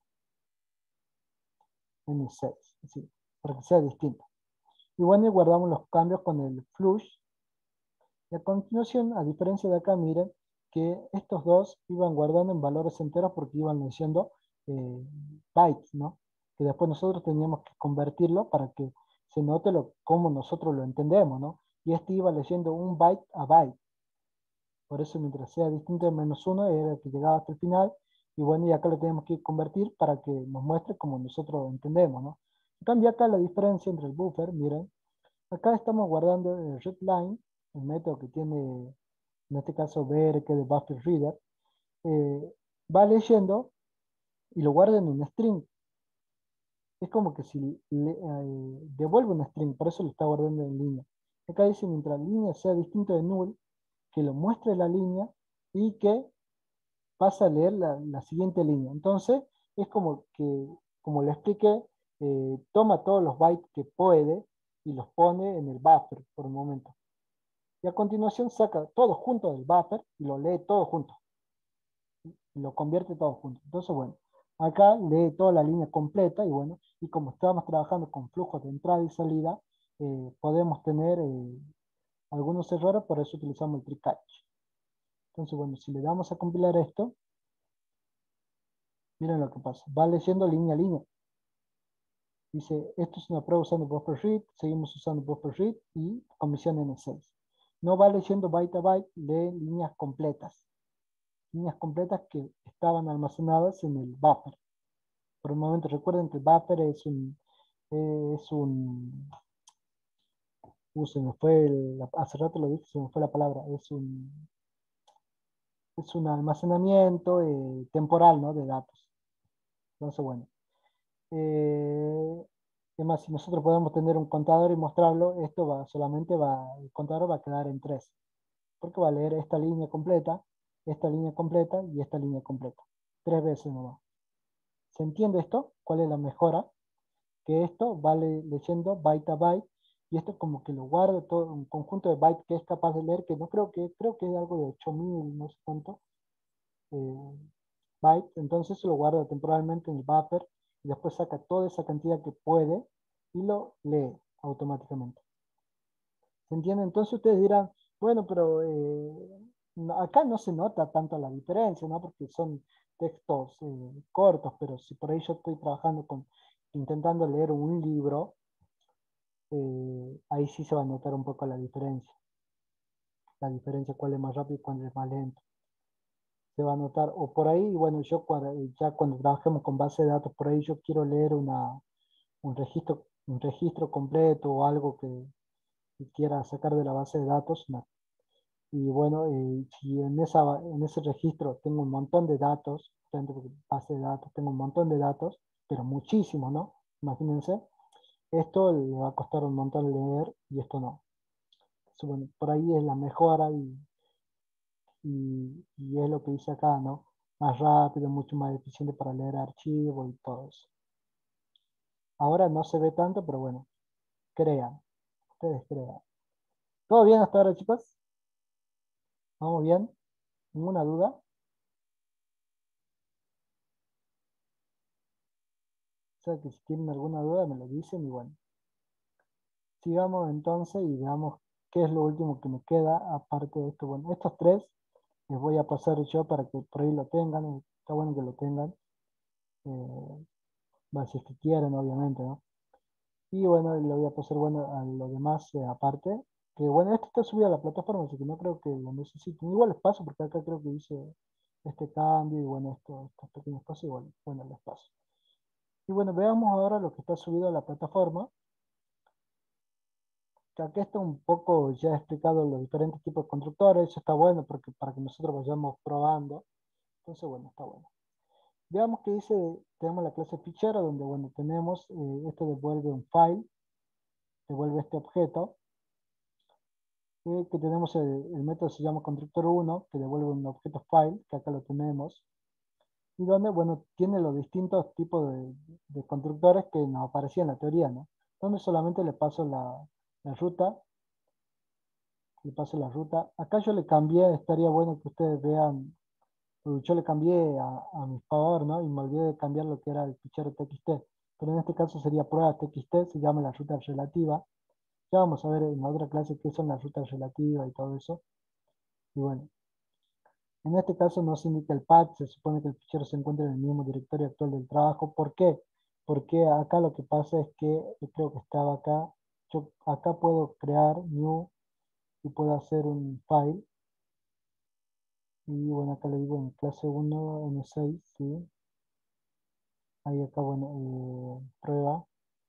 N seis, así, para que sea distinto. Y bueno, y guardamos los cambios con el flush. Y a continuación, a diferencia de acá, miren que estos dos iban guardando en valores enteros porque iban leyendo eh, bytes, ¿no? Que después nosotros teníamos que convertirlo para que se note lo, cómo nosotros lo entendemos, ¿no? Y este iba leyendo un byte a byte. Por eso mientras sea distinto de menos uno era el que llegaba hasta el final. Y bueno, y acá lo tenemos que convertir para que nos muestre como nosotros lo entendemos, ¿no? En cambio acá la diferencia entre el buffer, miren, acá estamos guardando el readline, el método que tiene, en este caso B R, que es de buffer reader, eh, va leyendo y lo guarda en un string. Es como que si le, eh, devuelve un string, por eso lo está guardando en línea. Acá dice, mientras la línea sea distinto de null, que lo muestre la línea y que pasa a leer la, la siguiente línea. Entonces, es como que, como le expliqué, eh, toma todos los bytes que puede y los pone en el buffer por un momento. Y a continuación saca todo junto del buffer y lo lee todo junto. Y lo convierte todo junto. Entonces, bueno, acá lee toda la línea completa y bueno, y como estamos trabajando con flujos de entrada y salida, eh, podemos tener eh, algunos errores, por eso utilizamos el try catch. Entonces, bueno, si le damos a compilar esto, Miren lo que pasa. Va leyendo línea a línea. Dice, esto es una prueba usando buffer read, seguimos usando buffer read y omisión N seis. No va leyendo byte a byte, lee líneas completas. Líneas completas que estaban almacenadas en el buffer. Por el momento recuerden que el buffer es un, eh, es un, uh, se me fue, el, hace rato lo dije, se me fue la palabra, es un, es un almacenamiento eh, temporal, ¿no? De datos. Entonces, bueno. Eh, además, si nosotros podemos tener un contador y mostrarlo, esto va solamente va, el contador va a quedar en tres. Porque va a leer esta línea completa, esta línea completa y esta línea completa. Tres veces nomás. ¿Se entiende esto? ¿Cuál es la mejora? Que esto va le- leyendo byte a byte y esto como que lo guarda todo un conjunto de bytes que es capaz de leer, que no creo que, creo que es algo de ocho mil, no sé cuánto, eh, bytes. Entonces se lo guarda temporalmente en el buffer y después saca toda esa cantidad que puede y lo lee automáticamente. ¿Se entiende? Entonces ustedes dirán, bueno, pero eh, no- acá no se nota tanto la diferencia, ¿no? Porque son textos eh, cortos, pero si por ahí yo estoy trabajando con, intentando leer un libro, eh, ahí sí se va a notar un poco la diferencia. La diferencia, cuál es más rápido y cuál es más lento. Se va a notar, o por ahí, bueno, yo cuando- ya cuando trabajemos con base de datos, por ahí yo quiero leer una, un registro, un registro completo o algo que, que quiera sacar de la base de datos, no. Y bueno, eh, si en, esa, en ese registro tengo un montón de datos, dentro de base de datos tengo un montón de datos, pero muchísimo, ¿no? Imagínense, esto le va a costar un montón leer y esto no. Entonces, bueno, por ahí es la mejora y, y, y es lo que dice acá, ¿no? Más rápido, mucho más eficiente para leer archivos y todo eso. Ahora no se ve tanto, pero bueno, crean, ustedes crean. ¿Todo bien hasta ahora, chicos? ¿Vamos bien? ¿Ninguna duda? O sea que si tienen alguna duda me lo dicen y bueno. Sigamos entonces y veamos qué es lo último que me queda aparte de esto. Bueno, estos tres les voy a pasar yo para que por ahí lo tengan. Está bueno que lo tengan. Eh, va, si es que quieren, obviamente, ¿no? Y bueno, le voy a pasar, bueno, a lo demás eh, aparte. Que bueno, esto está subido a la plataforma, así que no creo que lo necesiten. Igual les paso, porque acá creo que hice este cambio y bueno, esto, estos pequeños pasos, igual, bueno, les paso. Y bueno, veamos ahora lo que está subido a la plataforma. Que aquí está un poco ya explicado los diferentes tipos de constructores. Eso está bueno porque para que nosotros vayamos probando. Entonces, bueno, está bueno. Veamos que dice, tenemos la clase fichero donde, bueno, tenemos, eh, esto devuelve un file, devuelve este objeto. Y que tenemos el, el método se llama constructor uno, que devuelve un objeto file, que acá lo tenemos. Y donde, bueno, tiene los distintos tipos de, de constructores que nos aparecían en la teoría, ¿no? Donde solamente le paso la, la ruta, le paso la ruta. Acá yo le cambié, estaría bueno que ustedes vean, porque yo le cambié a, a mi favor, ¿no? Y me olvidé de cambiar lo que era el fichero T X T. Pero en este caso sería prueba T X T, se llama la ruta relativa. Ya vamos a ver en la otra clase qué son las rutas relativas y todo eso. Y bueno, en este caso no se indica el path, se supone que el fichero se encuentra en el mismo directorio actual del trabajo. ¿Por qué? Porque acá lo que pasa es que, yo creo que estaba acá, yo acá puedo crear new y puedo hacer un file. Y bueno, acá le digo en clase uno N seis, ¿sí? Ahí acá, bueno, eh, prueba.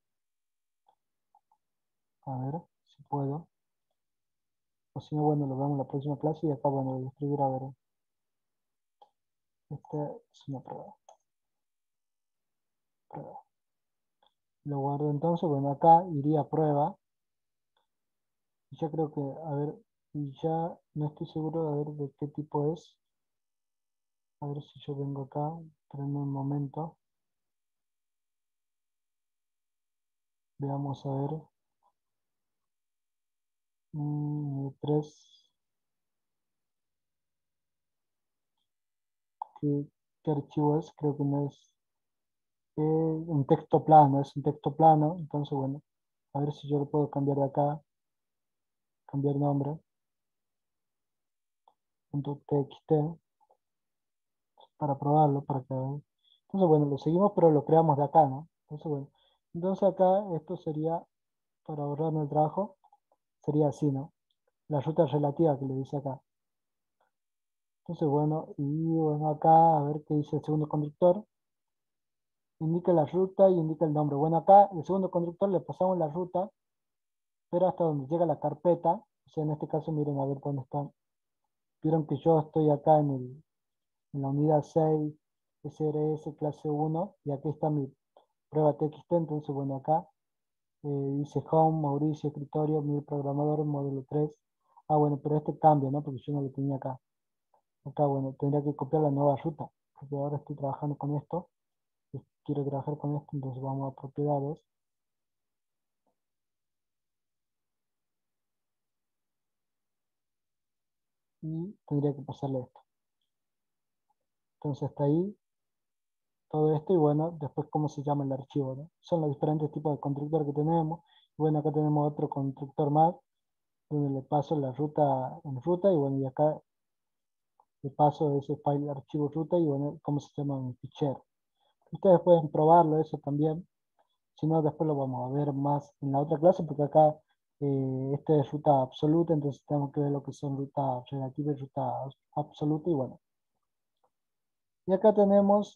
A ver si puedo. O si no, bueno, lo vemos en la próxima clase y acá, bueno, voy a escribir, a ver. Esta es una prueba. Prueba. Lo guardo entonces, bueno, acá iría a prueba. Y ya creo que, a ver, y ya no estoy seguro de ver de qué tipo es. A ver si yo vengo acá, espérenme un momento. Veamos a ver. Mm, tres. ¿Qué, qué archivo es? Creo que no es. Eh, un texto plano, es un texto plano. Entonces, bueno, a ver si yo lo puedo cambiar de acá. Cambiar nombre. Punto .txt para probarlo, para que vean. Entonces, bueno, lo seguimos, pero lo creamos de acá, ¿no? Entonces, bueno, entonces acá esto sería, para ahorrarme el trabajo, sería así, ¿no? La ruta relativa que le dice acá. Entonces, bueno, y bueno, acá a ver qué dice el segundo conductor. Indica la ruta y indica el nombre. Bueno, acá el segundo conductor le pasamos la ruta, pero hasta donde llega la carpeta. O sea, en este caso, miren a ver dónde están. Vieron que yo estoy acá en, el, en la unidad seis, S R S clase uno, y aquí está mi prueba T X T. Entonces, bueno, acá eh, dice Home, Mauricio, escritorio, mi programador, módulo tres. Ah, bueno, pero este cambia, ¿no? Porque yo no lo tenía acá. Acá, bueno, tendría que copiar la nueva ruta, porque ahora estoy trabajando con esto. Y quiero trabajar con esto, entonces vamos a propiedades. Y tendría que pasarle esto. Entonces hasta ahí todo esto y bueno, después cómo se llama el archivo, ¿no? Son los diferentes tipos de constructor que tenemos. Y bueno, acá tenemos otro constructor más, donde le paso la ruta en ruta y bueno, y acá le paso ese file archivo ruta y bueno, cómo se llama mi fichero. Ustedes pueden probarlo eso también, si no después lo vamos a ver más en la otra clase porque acá eh, este es ruta absoluta, entonces tenemos que ver lo que son ruta relativa y ruta absoluta y bueno. Y acá tenemos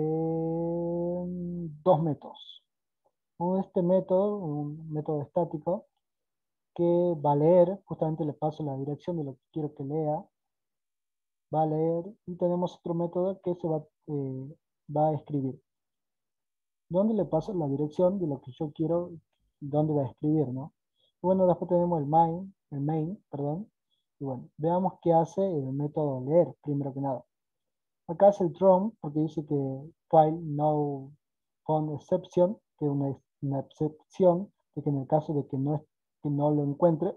eh, dos métodos. Un- Este método, un método estático, que va a leer, justamente le paso la dirección de lo que quiero que lea, va a leer, y tenemos otro método que se va, eh, va a escribir. ¿Dónde le paso la dirección de lo que yo quiero, dónde va a escribir, ¿no? Y bueno, después tenemos el main, el main, perdón, y bueno, veamos qué hace el método leer, primero que nada. Acá es el Trump, porque dice que file no found exception, que es una, una excepción, de que en el caso de que no, es- que no lo encuentre,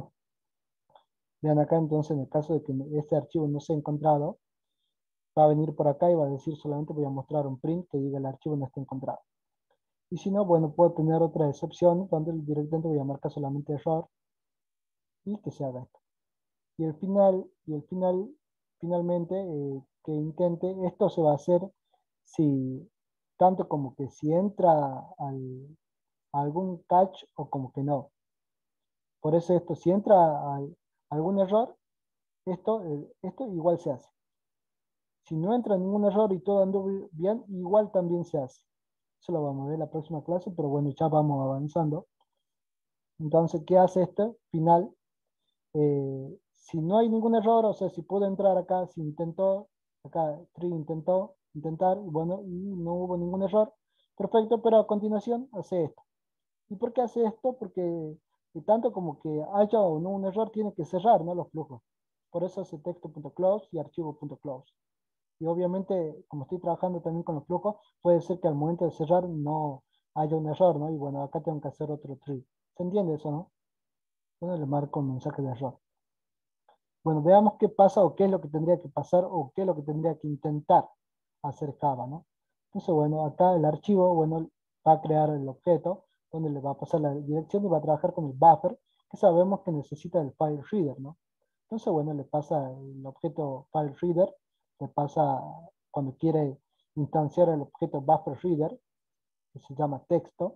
vean acá entonces en el caso de que este archivo no sea encontrado, va a venir por acá y va a decir solamente voy a mostrar un print que diga el archivo no está encontrado. Y si no, bueno, puedo tener otra excepción donde directamente voy a marcar solamente error y que se haga esto. Y el final, y el final, finalmente, eh, que intente, esto se va a hacer si, tanto como que si entra al, a algún catch o como que no. Por eso esto, si entra a, algún error, esto, eh, esto igual se hace. Si no entra ningún error y todo anda bien, igual también se hace. Eso lo vamos a ver en la próxima clase, pero bueno, ya vamos avanzando. Entonces, ¿qué hace este final? Eh, si no hay ningún error, o sea, si puedo entrar acá, si intentó, acá Tree intentó, intentar, y bueno, y no hubo ningún error, perfecto, pero a continuación hace esto. ¿Y por qué hace esto? Porque eh, tanto como que haya o no un error, tiene que cerrar, ¿no? Los flujos. Por eso hace texto.close y archivo.close. Y obviamente, como estoy trabajando también con los flujos, puede ser que al momento de cerrar no haya un error, ¿no? Y bueno, acá tengo que hacer otro tree. ¿Se entiende eso, no? Bueno, le marco un mensaje de error. Bueno, veamos qué pasa o qué es lo que tendría que pasar o qué es lo que tendría que intentar hacer Java, ¿no? Entonces, bueno, acá el archivo, bueno, va a crear el objeto donde le va a pasar la dirección y va a trabajar con el buffer, que sabemos que necesita el file reader, ¿no? Entonces, bueno, le pasa el objeto file reader, le pasa cuando quiere instanciar el objeto buffer reader, que se llama texto,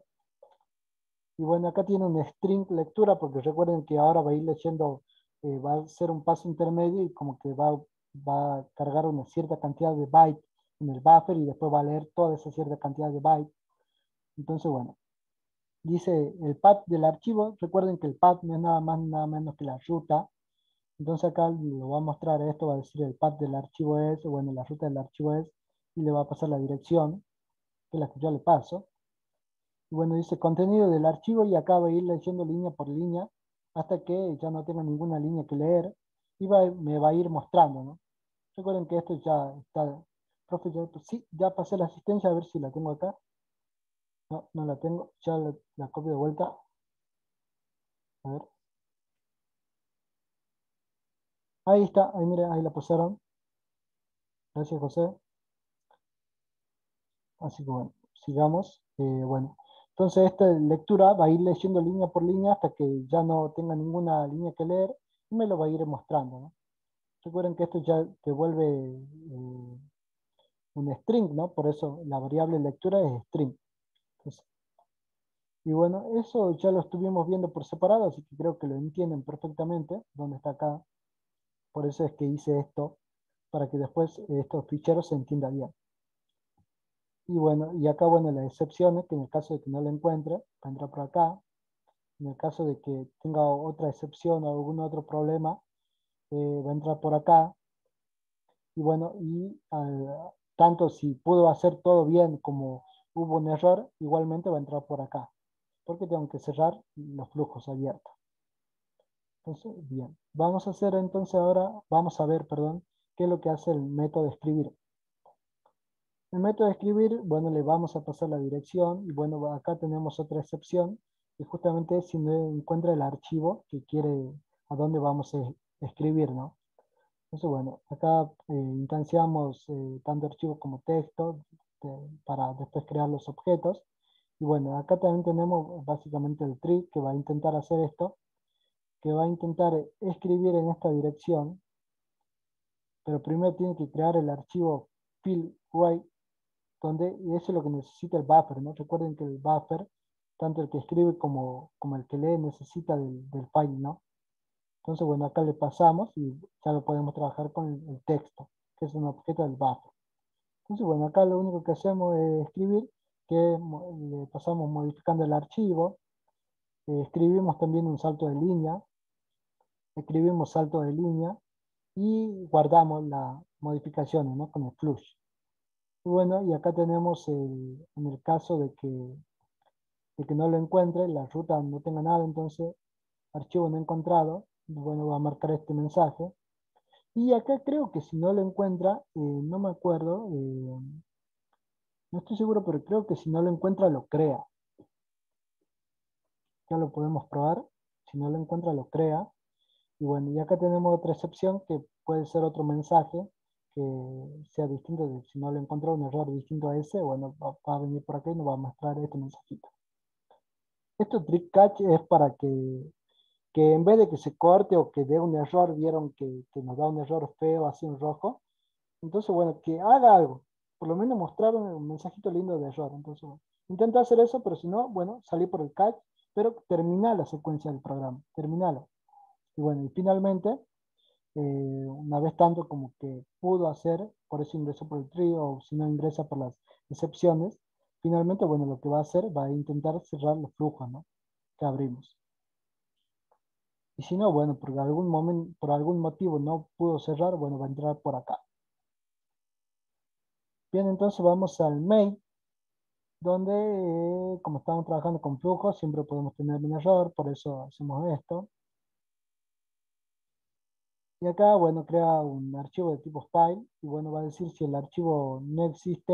y bueno, acá tiene un string lectura, porque recuerden que ahora va a ir leyendo, eh, va a ser un paso intermedio y como que va, va a cargar una cierta cantidad de bytes en el buffer y después va a leer toda esa cierta cantidad de bytes. Entonces, bueno, dice el path del archivo. Recuerden que el path no es nada más, nada menos que la ruta. Entonces acá lo va a mostrar esto, va a decir el path del archivo es, bueno, la ruta del archivo es, y le va a pasar la dirección, que es la que yo le paso. Y bueno, dice contenido del archivo y acá va a ir leyendo línea por línea hasta que ya no tenga ninguna línea que leer y va- me va a ir mostrando, ¿no? Recuerden que esto ya está. Profe, ya, pues sí, ya pasé la asistencia, a ver si la tengo acá. No, no la tengo, ya la, la copio de vuelta. A ver. Ahí está, ahí mira, ahí la pasaron. Gracias, José. Así que bueno, sigamos. Eh, bueno, entonces esta lectura va a ir leyendo línea por línea hasta que ya no tenga ninguna línea que leer y me lo va a ir mostrando, ¿no? Recuerden que esto ya devuelve, eh, un string, ¿no? Por eso la variable lectura es string. Entonces, y bueno, eso ya lo estuvimos viendo por separado, así que creo que lo entienden perfectamente, dónde está acá. Por eso es que hice esto, para que después estos ficheros se entiendan bien. Y bueno, y acá, bueno, las excepciones, que en el caso de que no lo encuentre, va a entrar por acá. En el caso de que tenga otra excepción o algún otro problema, eh, va a entrar por acá. Y bueno, y al- tanto si pudo hacer todo bien como hubo un error, igualmente va a entrar por acá, porque tengo que cerrar los flujos abiertos. Entonces, bien, vamos a hacer entonces ahora, vamos a ver, perdón, qué es lo que hace el método de escribir. El método de escribir, bueno, le vamos a pasar la dirección y bueno, acá tenemos otra excepción, que justamente es si no encuentra el archivo que quiere, a dónde vamos a escribir, ¿no? Entonces, bueno, acá eh, instanciamos eh, tanto archivos como texto eh, para después crear los objetos. Y bueno, acá también tenemos básicamente el tree que va a intentar hacer esto, que va a intentar escribir en esta dirección, pero primero tiene que crear el archivo fillWrite, donde eso es lo que necesita el buffer, ¿no? Recuerden que el buffer, tanto el que escribe como, como el que lee, necesita del, del file, ¿no? Entonces, bueno, acá le pasamos y ya lo podemos trabajar con el, el texto, que es un objeto del buffer. Entonces, bueno, acá lo único que hacemos es escribir, que le pasamos modificando el archivo, eh, escribimos también un salto de línea, escribimos salto de línea y guardamos las modificaciones, ¿no? Con el flush. Y bueno, y acá tenemos el, en el caso de que, de que no lo encuentre, la ruta no tenga nada, entonces archivo no encontrado, bueno, va a marcar este mensaje. Y acá creo que si no lo encuentra, eh, no me acuerdo, eh, no estoy seguro, pero creo que si no lo encuentra lo crea. Ya lo podemos probar. Si no lo encuentra lo crea. Y bueno, y acá tenemos otra excepción que puede ser otro mensaje que sea distinto. De, si no lo encuentra un error distinto a ese, bueno, va, va a venir por acá y nos va a mostrar este mensajito. Esto trick catch es para que, que en vez de que se corte o que dé un error, vieron que, que nos da un error feo así en rojo. Entonces, bueno, que haga algo. Por lo menos mostrar un mensajito lindo de error. Entonces, bueno, intenta hacer eso, pero si no, bueno, salí por el catch, pero termina la secuencia del programa. Terminalo. Y bueno, y finalmente, eh, una vez tanto como que pudo hacer, por eso ingresó por el tree, o si no ingresa por las excepciones, finalmente, bueno, lo que va a hacer, va a intentar cerrar los flujos, ¿no? Que abrimos. Y si no, bueno, por algún momento, por algún motivo no pudo cerrar, bueno, va a entrar por acá. Bien, entonces vamos al main, donde eh, como estamos trabajando con flujos, siempre podemos tener un error, por eso hacemos esto. Y acá, bueno, crea un archivo de tipo file, y bueno, va a decir si el archivo no existe,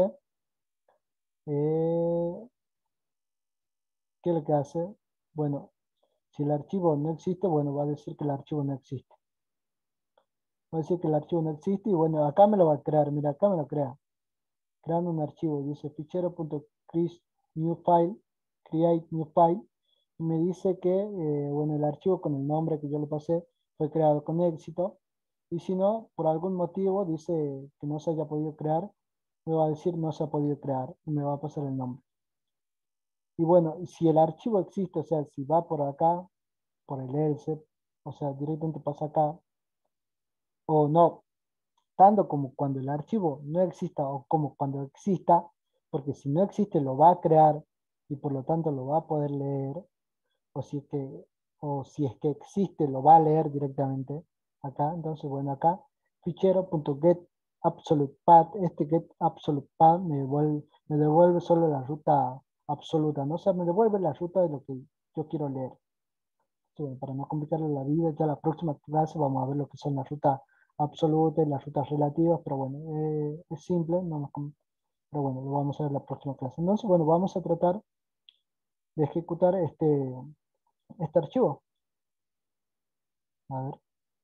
eh, ¿qué es lo que hace? Bueno, si el archivo no existe, bueno, va a decir que el archivo no existe. Va a decir que el archivo no existe, y bueno, acá me lo va a crear, mira, acá me lo crea. Creando un archivo, dice fichero.create new file, create new file, y me dice que, eh, bueno, el archivo con el nombre que yo le pasé fue creado con éxito, y si no, por algún motivo dice que no se haya podido crear, me va a decir no se ha podido crear, y me va a pasar el nombre. Y bueno, si el archivo existe, o sea, si va por acá, por el else, o sea, directamente pasa acá, o no, tanto como cuando el archivo no exista o como cuando exista, porque si no existe lo va a crear y por lo tanto lo va a poder leer, o si es que, o si es que existe lo va a leer directamente acá. Entonces, bueno, acá fichero.get absolute path, este get absolute path me devuelve, me devuelve solo la ruta absoluta, ¿no? O sea, me devuelve la ruta de lo que yo quiero leer. Sí, para no complicarle la vida, ya la próxima clase vamos a ver lo que son las rutas absolutas y las rutas relativas, pero bueno, eh, es simple, no nos com- pero bueno, lo vamos a ver la próxima clase. Entonces, bueno, vamos a tratar de ejecutar este, este archivo. A ver,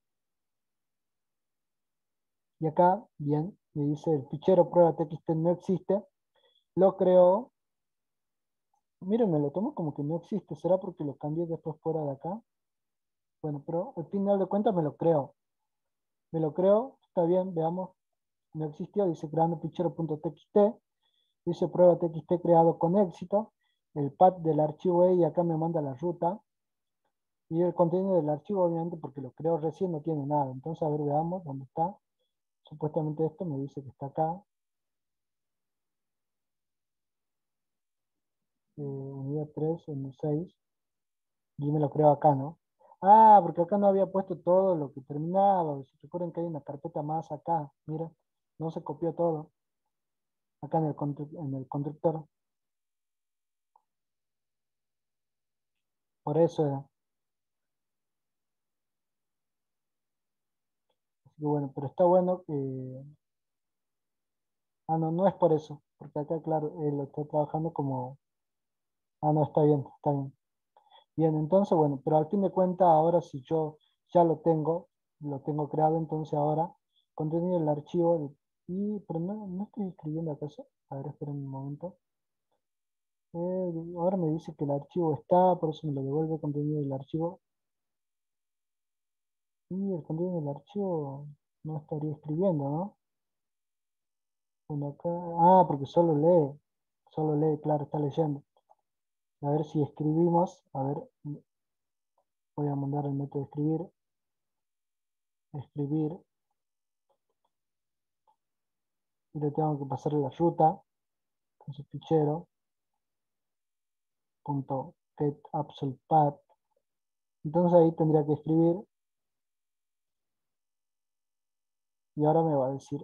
y acá, bien, me dice el fichero prueba txt no existe, lo creó, miren, me lo tomo como que no existe, ¿será porque lo cambié después fuera de acá? Bueno, pero al final de cuentas me lo creo, me lo creo, está bien, veamos. no existió, dice creando fichero.txt, dice prueba txt creado con éxito, el path del archivo E y acá me manda la ruta, y el contenido del archivo obviamente porque lo creo recién no tiene nada, entonces a ver veamos dónde está, supuestamente esto me dice que está acá, eh, unidad tres, en seis, y me lo creo acá, ¿no? Ah, porque acá no había puesto todo lo que terminaba, si recuerden que hay una carpeta más acá, mira, no se copió todo, acá en el, constru- en el constructor, por eso era. Así que bueno, pero está bueno que... Ah, no, no es por eso, porque acá, claro, él lo está trabajando como... Ah, no, está bien, está bien. Bien, entonces, bueno, pero al fin de cuentas, ahora si yo ya lo tengo, lo tengo creado, entonces ahora, contenido del archivo, y, pero no, no estoy escribiendo acaso. A ver, esperen un momento. Eh, ahora me dice que el archivo está, por eso me lo devuelve el contenido del archivo. Y el contenido del archivo no estaría escribiendo, ¿no? Bueno, acá, ah, porque solo lee, solo lee, claro, está leyendo. A ver si escribimos, a ver, voy a mandar el método de escribir, escribir, y le tengo que pasar la ruta con su fichero, punto get absolute path. Entonces ahí tendría que escribir, y ahora me va a decir,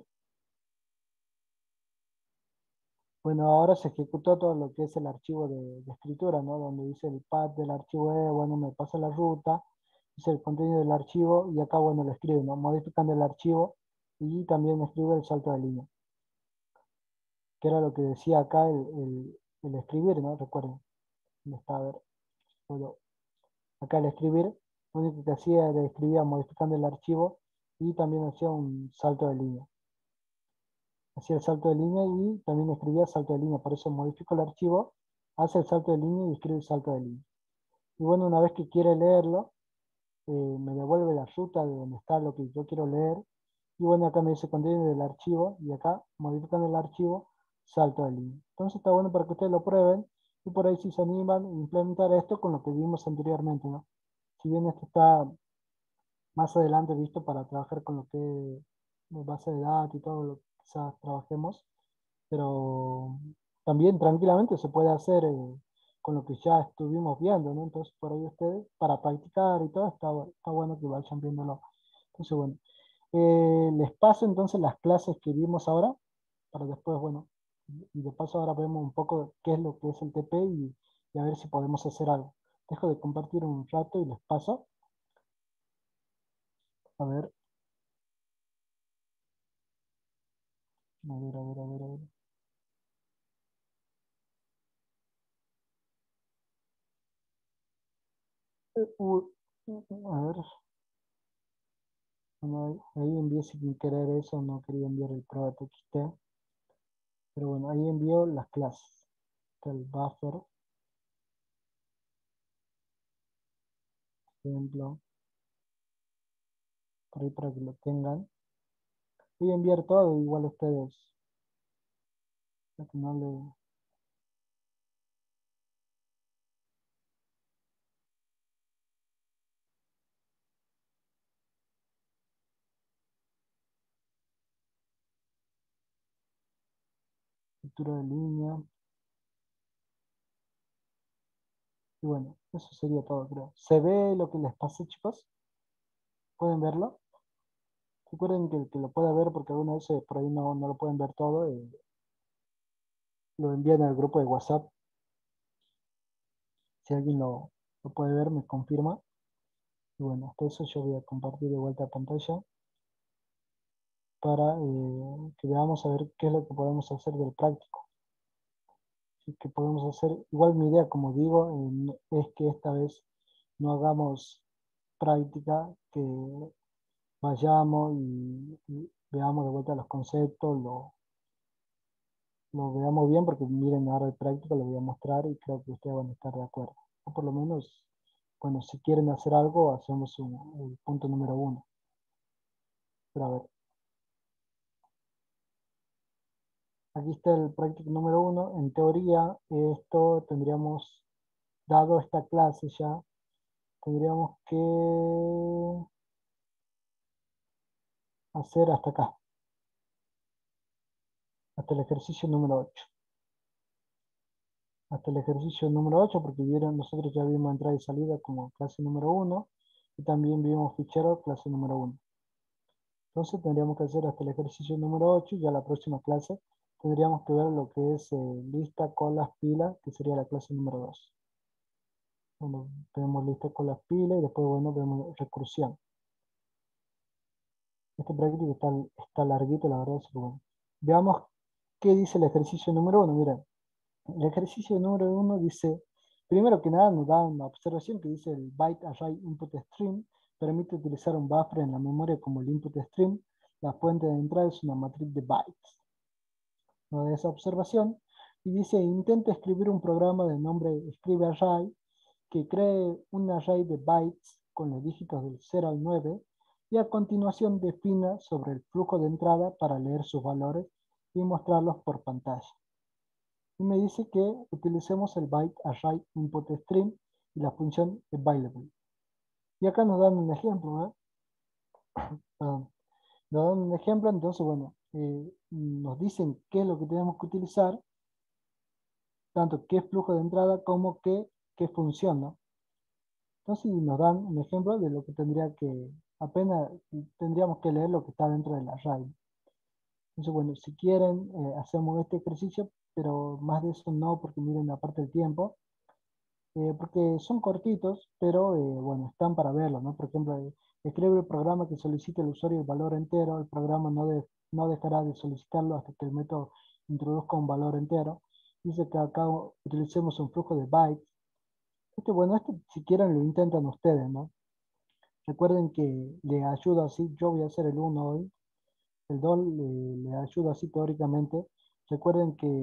bueno, ahora se ejecutó todo lo que es el archivo de, de escritura, ¿no? Donde dice el path del archivo E, bueno, me pasa la ruta, dice el contenido del archivo, y acá, bueno, lo escribe, ¿no? Modificando el archivo, y también escribe el salto de línea, que era lo que decía acá el, el, el escribir, ¿no? Recuerden, ¿dónde está? A ver, puedo- acá el escribir, lo único que hacía era escribía modificando el archivo, y también hacía un salto de línea. Hacía el salto de línea y también escribía salto de línea, por eso modifico el archivo, hace el salto de línea y escribe el salto de línea. Y bueno, una vez que quiere leerlo, eh, me devuelve la ruta de donde está lo que yo quiero leer. Y bueno, acá me dice contenido del archivo y acá, modificando el archivo, salto de línea. Entonces está bueno para que ustedes lo prueben y por ahí si se animan a implementar esto con lo que vimos anteriormente, ¿no? Si bien esto está más adelante visto para trabajar con lo que es base de datos y todo lo que quizás trabajemos, pero también tranquilamente se puede hacer eh, con lo que ya estuvimos viendo, ¿no? Entonces, por ahí ustedes, para practicar y todo, está, bu- está bueno que vayan viéndolo. Entonces, bueno, eh, les paso entonces las clases que vimos ahora, para después, bueno, y de paso ahora vemos un poco qué es lo que es el T P y, y a ver si podemos hacer algo. Dejo de compartir un rato y les paso. A ver, a ver, a ver, a ver, a ver. Eh, u- a ver, bueno, ahí, ahí envié sin querer eso, no quería enviar el prueba txt. Pero bueno, ahí envío las clases. Está el buffer, por ejemplo, por ahí para que lo tengan. Voy a enviar todo, igual ustedes, para que no le... Lectura de línea. Y bueno, eso sería todo, creo. ¿Se ve lo que les pasé, chicos? ¿Pueden verlo? Recuerden que el que lo pueda ver, porque algunas veces por ahí no, no lo pueden ver todo, eh, lo envían al grupo de WhatsApp. Si alguien lo, lo puede ver, me confirma. Y bueno, hasta eso yo voy a compartir de vuelta a pantalla para eh, que veamos a ver qué es lo que podemos hacer del práctico. Así que podemos hacer, igual mi idea, como digo, eh, es que esta vez no hagamos práctica, que vayamos y, y veamos de vuelta los conceptos, lo, lo veamos bien, porque miren, ahora el práctico lo voy a mostrar y creo que ustedes van a estar de acuerdo. O por lo menos, bueno, si quieren hacer algo, hacemos un, el punto número uno. Pero a ver, aquí está el práctico número uno. En teoría, esto tendríamos, dado esta clase ya, tendríamos que hacer hasta acá, hasta el ejercicio número ocho. Hasta el ejercicio número ocho, porque vieron, nosotros ya vimos entrada y salida como clase número uno, y también vimos fichero clase número uno. Entonces tendríamos que hacer hasta el ejercicio número ocho, y ya la próxima clase tendríamos que ver lo que es eh, lista, colas, pilas, que sería la clase número dos. Bueno, vemos lista, colas, pilas, y después, bueno, vemos recursión. Este práctico está, está larguito, la verdad, pero bueno. Veamos qué dice el ejercicio número uno. Miren, el ejercicio número uno dice, primero que nada nos da una observación que dice el byte array input stream permite utilizar un buffer en la memoria como el input stream. La fuente de entrada es una matriz de bytes. Nos da esa observación y dice, intenta escribir un programa de nombre escribe array que cree un array de bytes con los dígitos del cero al nueve y a continuación defina sobre el flujo de entrada para leer sus valores y mostrarlos por pantalla. Y me dice que utilicemos el byte array input stream y la función available. Y acá nos dan un ejemplo, ¿eh? Perdón. Nos dan un ejemplo, entonces, bueno, eh, nos dicen qué es lo que tenemos que utilizar, tanto qué flujo de entrada como qué, qué función, ¿no? Entonces nos dan un ejemplo de lo que tendría que, apenas tendríamos que leer lo que está dentro del array. Entonces, bueno, si quieren, eh, hacemos este ejercicio, pero más de eso no, porque miren aparte el tiempo. Eh, porque son cortitos, pero eh, bueno, están para verlo, ¿no? Por ejemplo, eh, escribe el programa que solicite al usuario el valor entero, el programa no, de, no dejará de solicitarlo hasta que el método introduzca un valor entero. Dice que acá utilicemos un flujo de bytes. Este, bueno, este si quieren lo intentan ustedes, ¿no? Recuerden que le ayuda así, yo voy a hacer el uno hoy, el dos le, le ayuda así teóricamente. Recuerden que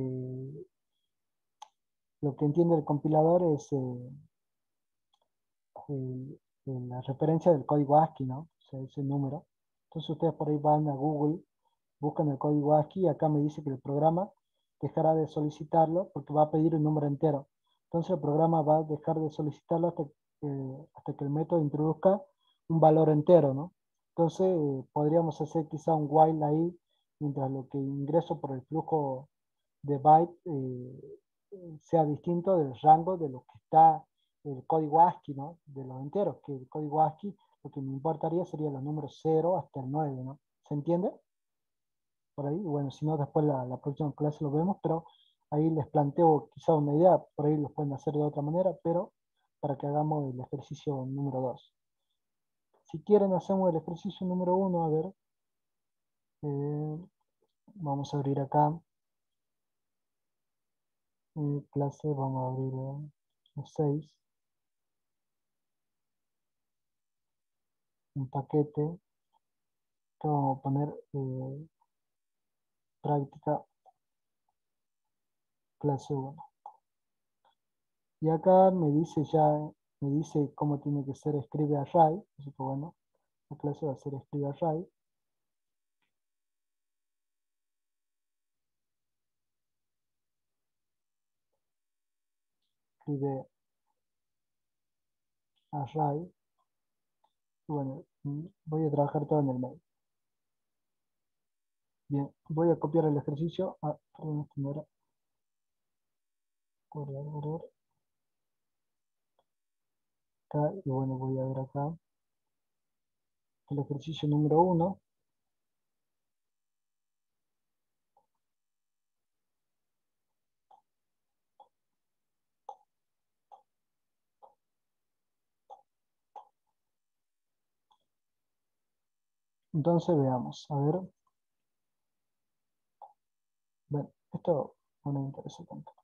lo que entiende el compilador es eh, el- el- la referencia del código ASCII, ¿no? O sea, ese número. Entonces ustedes por ahí van a Google, buscan el código ASCII y acá me dice que el programa dejará de solicitarlo porque va a pedir un número entero. Entonces el programa va a dejar de solicitarlo hasta, eh, hasta que el método introduzca un valor entero, ¿no? Entonces eh, podríamos hacer quizá un while ahí mientras lo que ingreso por el flujo de byte eh, eh, sea distinto del rango de lo que está el código ASCII, ¿no? De los enteros, que el código ASCII lo que me importaría sería los números cero hasta el nueve, ¿no? ¿Se entiende? Por ahí, bueno, si no, después la, la próxima clase lo vemos, pero ahí les planteo quizá una idea, por ahí lo pueden hacer de otra manera, pero para que hagamos el ejercicio número dos. Si quieren, hacemos el ejercicio número uno, a ver, eh, vamos a abrir acá, eh, clase, vamos a abrir eh, los seis, un paquete, que vamos a poner eh, práctica clase uno. Y acá me dice ya, me dice cómo tiene que ser escribe array, así que bueno, la clase va a ser escribe array. Escribe array. Y bueno, mm, voy a trabajar todo en el mail. Bien, voy a copiar el ejercicio. Ah, perdón, esto no era. Guardar, guardar. Acá, y bueno, voy a ver acá el ejercicio número uno. Entonces veamos, a ver. Bueno, esto no me interesa tanto.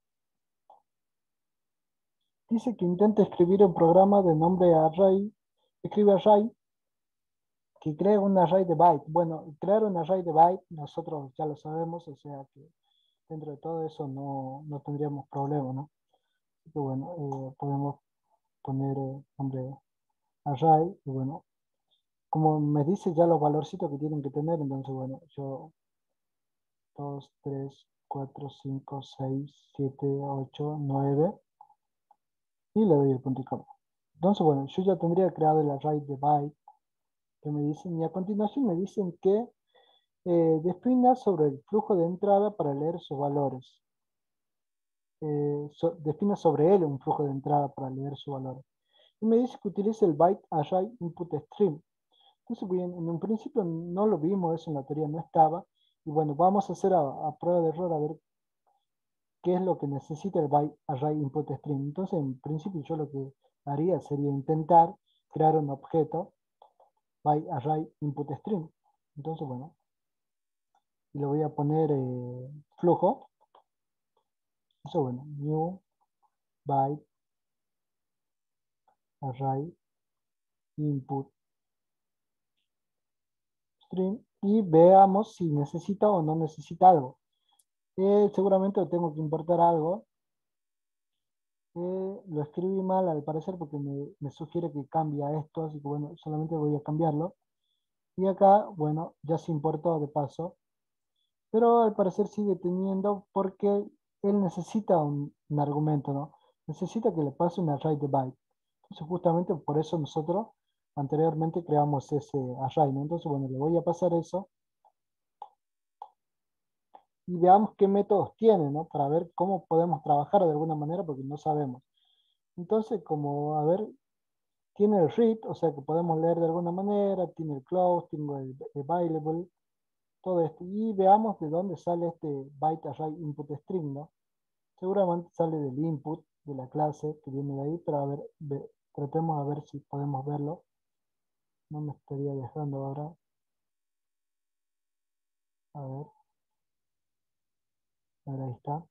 Dice que intenta escribir un programa de nombre array, escribe array, que crea un array de byte. Bueno, crear un array de byte nosotros ya lo sabemos, o sea que dentro de todo eso no, no tendríamos problema, ¿no? Así que bueno, eh, podemos poner eh, nombre array, y bueno, como me dice ya los valorcitos que tienen que tener, entonces bueno, yo dos, tres, cuatro, cinco, seis, siete, ocho, nueve. Y le doy el punto y coma. Entonces, bueno, yo ya tendría creado el array de byte que me dicen, y a continuación me dicen que eh, defina sobre el flujo de entrada para leer sus valores. Eh, so- defina sobre él un flujo de entrada para leer sus valores. Y me dice que utilice el byte array input stream. Entonces, bien, en un principio no lo vimos, eso en la teoría no estaba. Y bueno, vamos a hacer a, a prueba de error a ver qué es lo que necesita el byte array input stream. Entonces, en principio yo lo que haría sería intentar crear un objeto byte array input stream. Entonces, bueno, y le voy a poner eh, flujo. Eso, bueno, new byte array input stream y veamos si necesita o no necesita algo. Eh, seguramente tengo que importar algo. Eh, lo escribí mal al parecer porque me, me sugiere que cambia esto, así que bueno, solamente voy a cambiarlo. Y acá, bueno, ya se importó de paso, pero al parecer sigue teniendo porque él necesita un, un argumento, ¿no? Necesita que le pase un array de byte. Entonces justamente por eso nosotros anteriormente creamos ese array, ¿no? Entonces, bueno, le voy a pasar eso y veamos qué métodos tiene, ¿no? Para ver cómo podemos trabajar de alguna manera porque no sabemos. Entonces, como, a ver, tiene el read, o sea que podemos leer de alguna manera, tiene el close, tiene el available, todo esto. Y veamos de dónde sale este byte array input string, ¿no? Seguramente sale del input de la clase que viene de ahí, pero a ver, ve- tratemos a ver si podemos verlo. No me estaría dejando ahora. A ver, a ver, ahí está.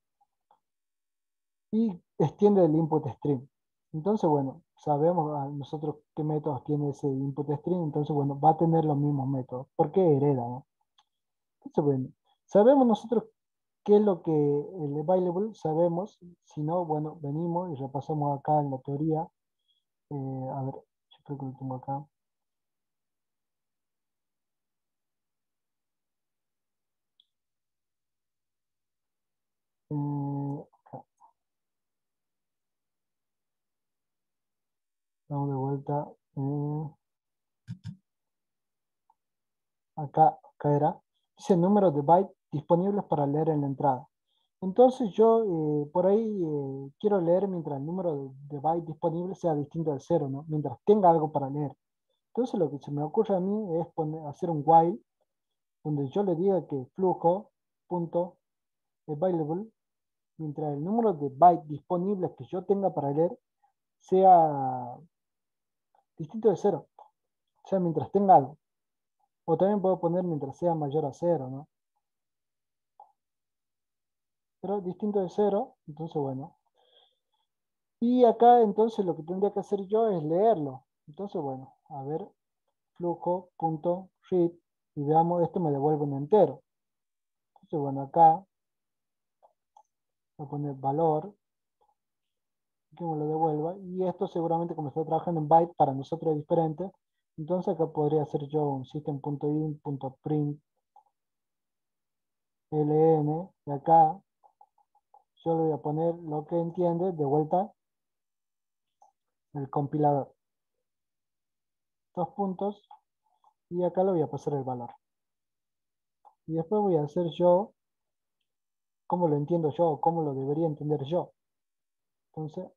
Y extiende el input stream. Entonces, bueno, sabemos a nosotros qué métodos tiene ese input stream, entonces, bueno, va a tener los mismos métodos. ¿Por qué hereda, no? Entonces, bueno, sabemos nosotros qué es lo que el available, sabemos, si no, bueno, venimos y repasamos acá en la teoría. Eh, a ver, yo creo que lo tengo acá. Eh, acá, vamos de vuelta. Eh, acá, acá era. Dice número de bytes disponibles para leer en la entrada. Entonces yo eh, por ahí eh, quiero leer mientras el número de, de bytes disponible sea distinto de cero, ¿no? Mientras tenga algo para leer. Entonces lo que se me ocurre a mí es poner, hacer un while donde yo le diga que flujo punto available mientras el número de bytes disponibles que yo tenga para leer sea distinto de cero. O sea, mientras tenga algo. O también puedo poner mientras sea mayor a cero, ¿no? Pero distinto de cero, entonces bueno. Y acá entonces lo que tendría que hacer yo es leerlo. Entonces bueno, a ver, flujo.read y veamos, esto me devuelve un entero. Entonces bueno, acá voy a poner valor que me lo devuelva. Y esto seguramente como estoy trabajando en byte para nosotros es diferente. Entonces acá podría hacer yo un system.in.print ln y acá yo le voy a poner lo que entiende de vuelta el compilador. Dos puntos y acá le voy a pasar el valor. Y después voy a hacer yo cómo lo entiendo yo, cómo lo debería entender yo. Entonces,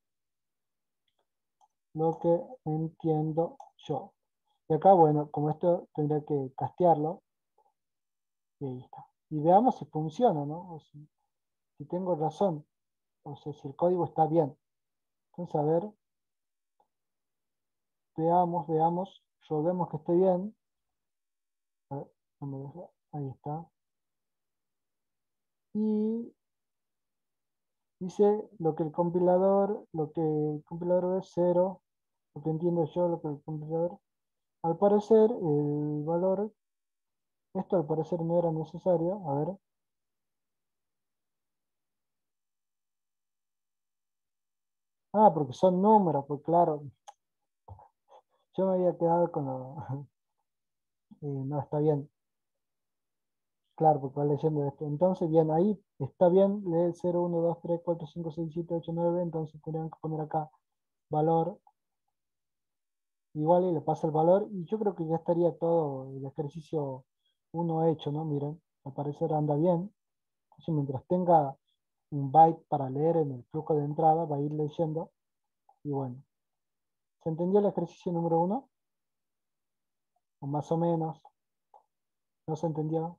lo que entiendo yo. Y acá, bueno, como esto tendría que castearlo, y ahí está. Y veamos si funciona, ¿no? O si, si tengo razón, o sea, si el código está bien. Entonces, a ver, veamos, veamos, probemos que esté bien. A ver, no me deja. Ahí está. Y dice lo que el compilador, lo que el compilador es cero, lo que entiendo yo, lo que el compilador. Al parecer, el valor, esto al parecer no era necesario. A ver. Ah, porque son números, pues claro. Yo me había quedado con lo... eh, no, está bien. Claro, porque va leyendo esto. Entonces, bien, ahí está bien, lee cero uno dos tres cuatro cinco seis siete ocho nueve, entonces tendrían que poner acá valor igual y le pasa el valor y yo creo que ya estaría todo el ejercicio uno hecho, ¿no? Miren, al parecer anda bien. Entonces, mientras tenga un byte para leer en el flujo de entrada, va a ir leyendo. Y bueno, ¿se entendió el ejercicio número uno? O más o menos, ¿no se entendió?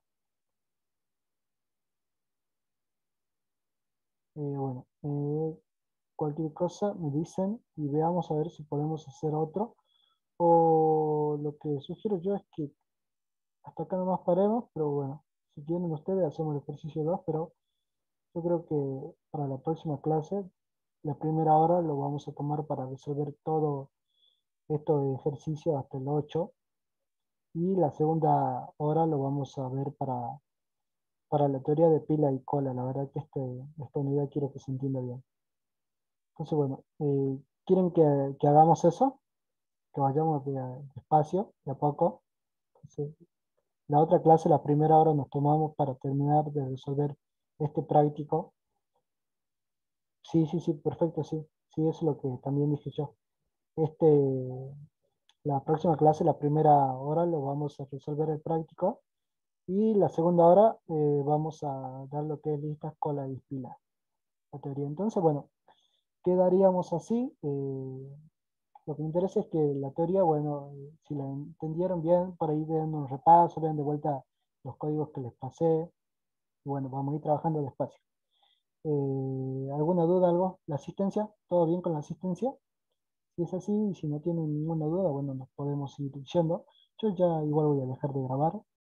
Eh, bueno, eh, cualquier cosa me dicen y veamos a ver si podemos hacer otro. O lo que sugiero yo es que hasta acá nomás paremos, pero bueno, si quieren ustedes hacemos el ejercicio dos, pero yo creo que para la próxima clase, la primera hora lo vamos a tomar para resolver todo esto de ejercicio hasta el ocho y la segunda hora lo vamos a ver para, para la teoría de pila y cola. La verdad que este, esta unidad quiero que se entienda bien. Entonces, bueno, eh, ¿quieren que, que hagamos eso? Que vayamos de, despacio, de a poco. Entonces, la otra clase, la primera hora nos tomamos para terminar de resolver este práctico. Sí, sí, sí, perfecto, sí. Sí, eso es lo que también dije yo. Este, la próxima clase, la primera hora, lo vamos a resolver el práctico. Y la segunda hora eh, vamos a dar lo que es listas, cola y pila, la teoría. Entonces, bueno, quedaríamos así. Eh, lo que me interesa es que la teoría, bueno, eh, si la entendieron bien, por ahí den un repaso, vean de vuelta los códigos que les pasé. Y bueno, vamos a ir trabajando despacio. Eh, ¿alguna duda, algo? ¿La asistencia? ¿Todo bien con la asistencia? Si es así, y si no tienen ninguna duda, bueno, nos podemos ir yendo. Yo ya igual voy a dejar de grabar.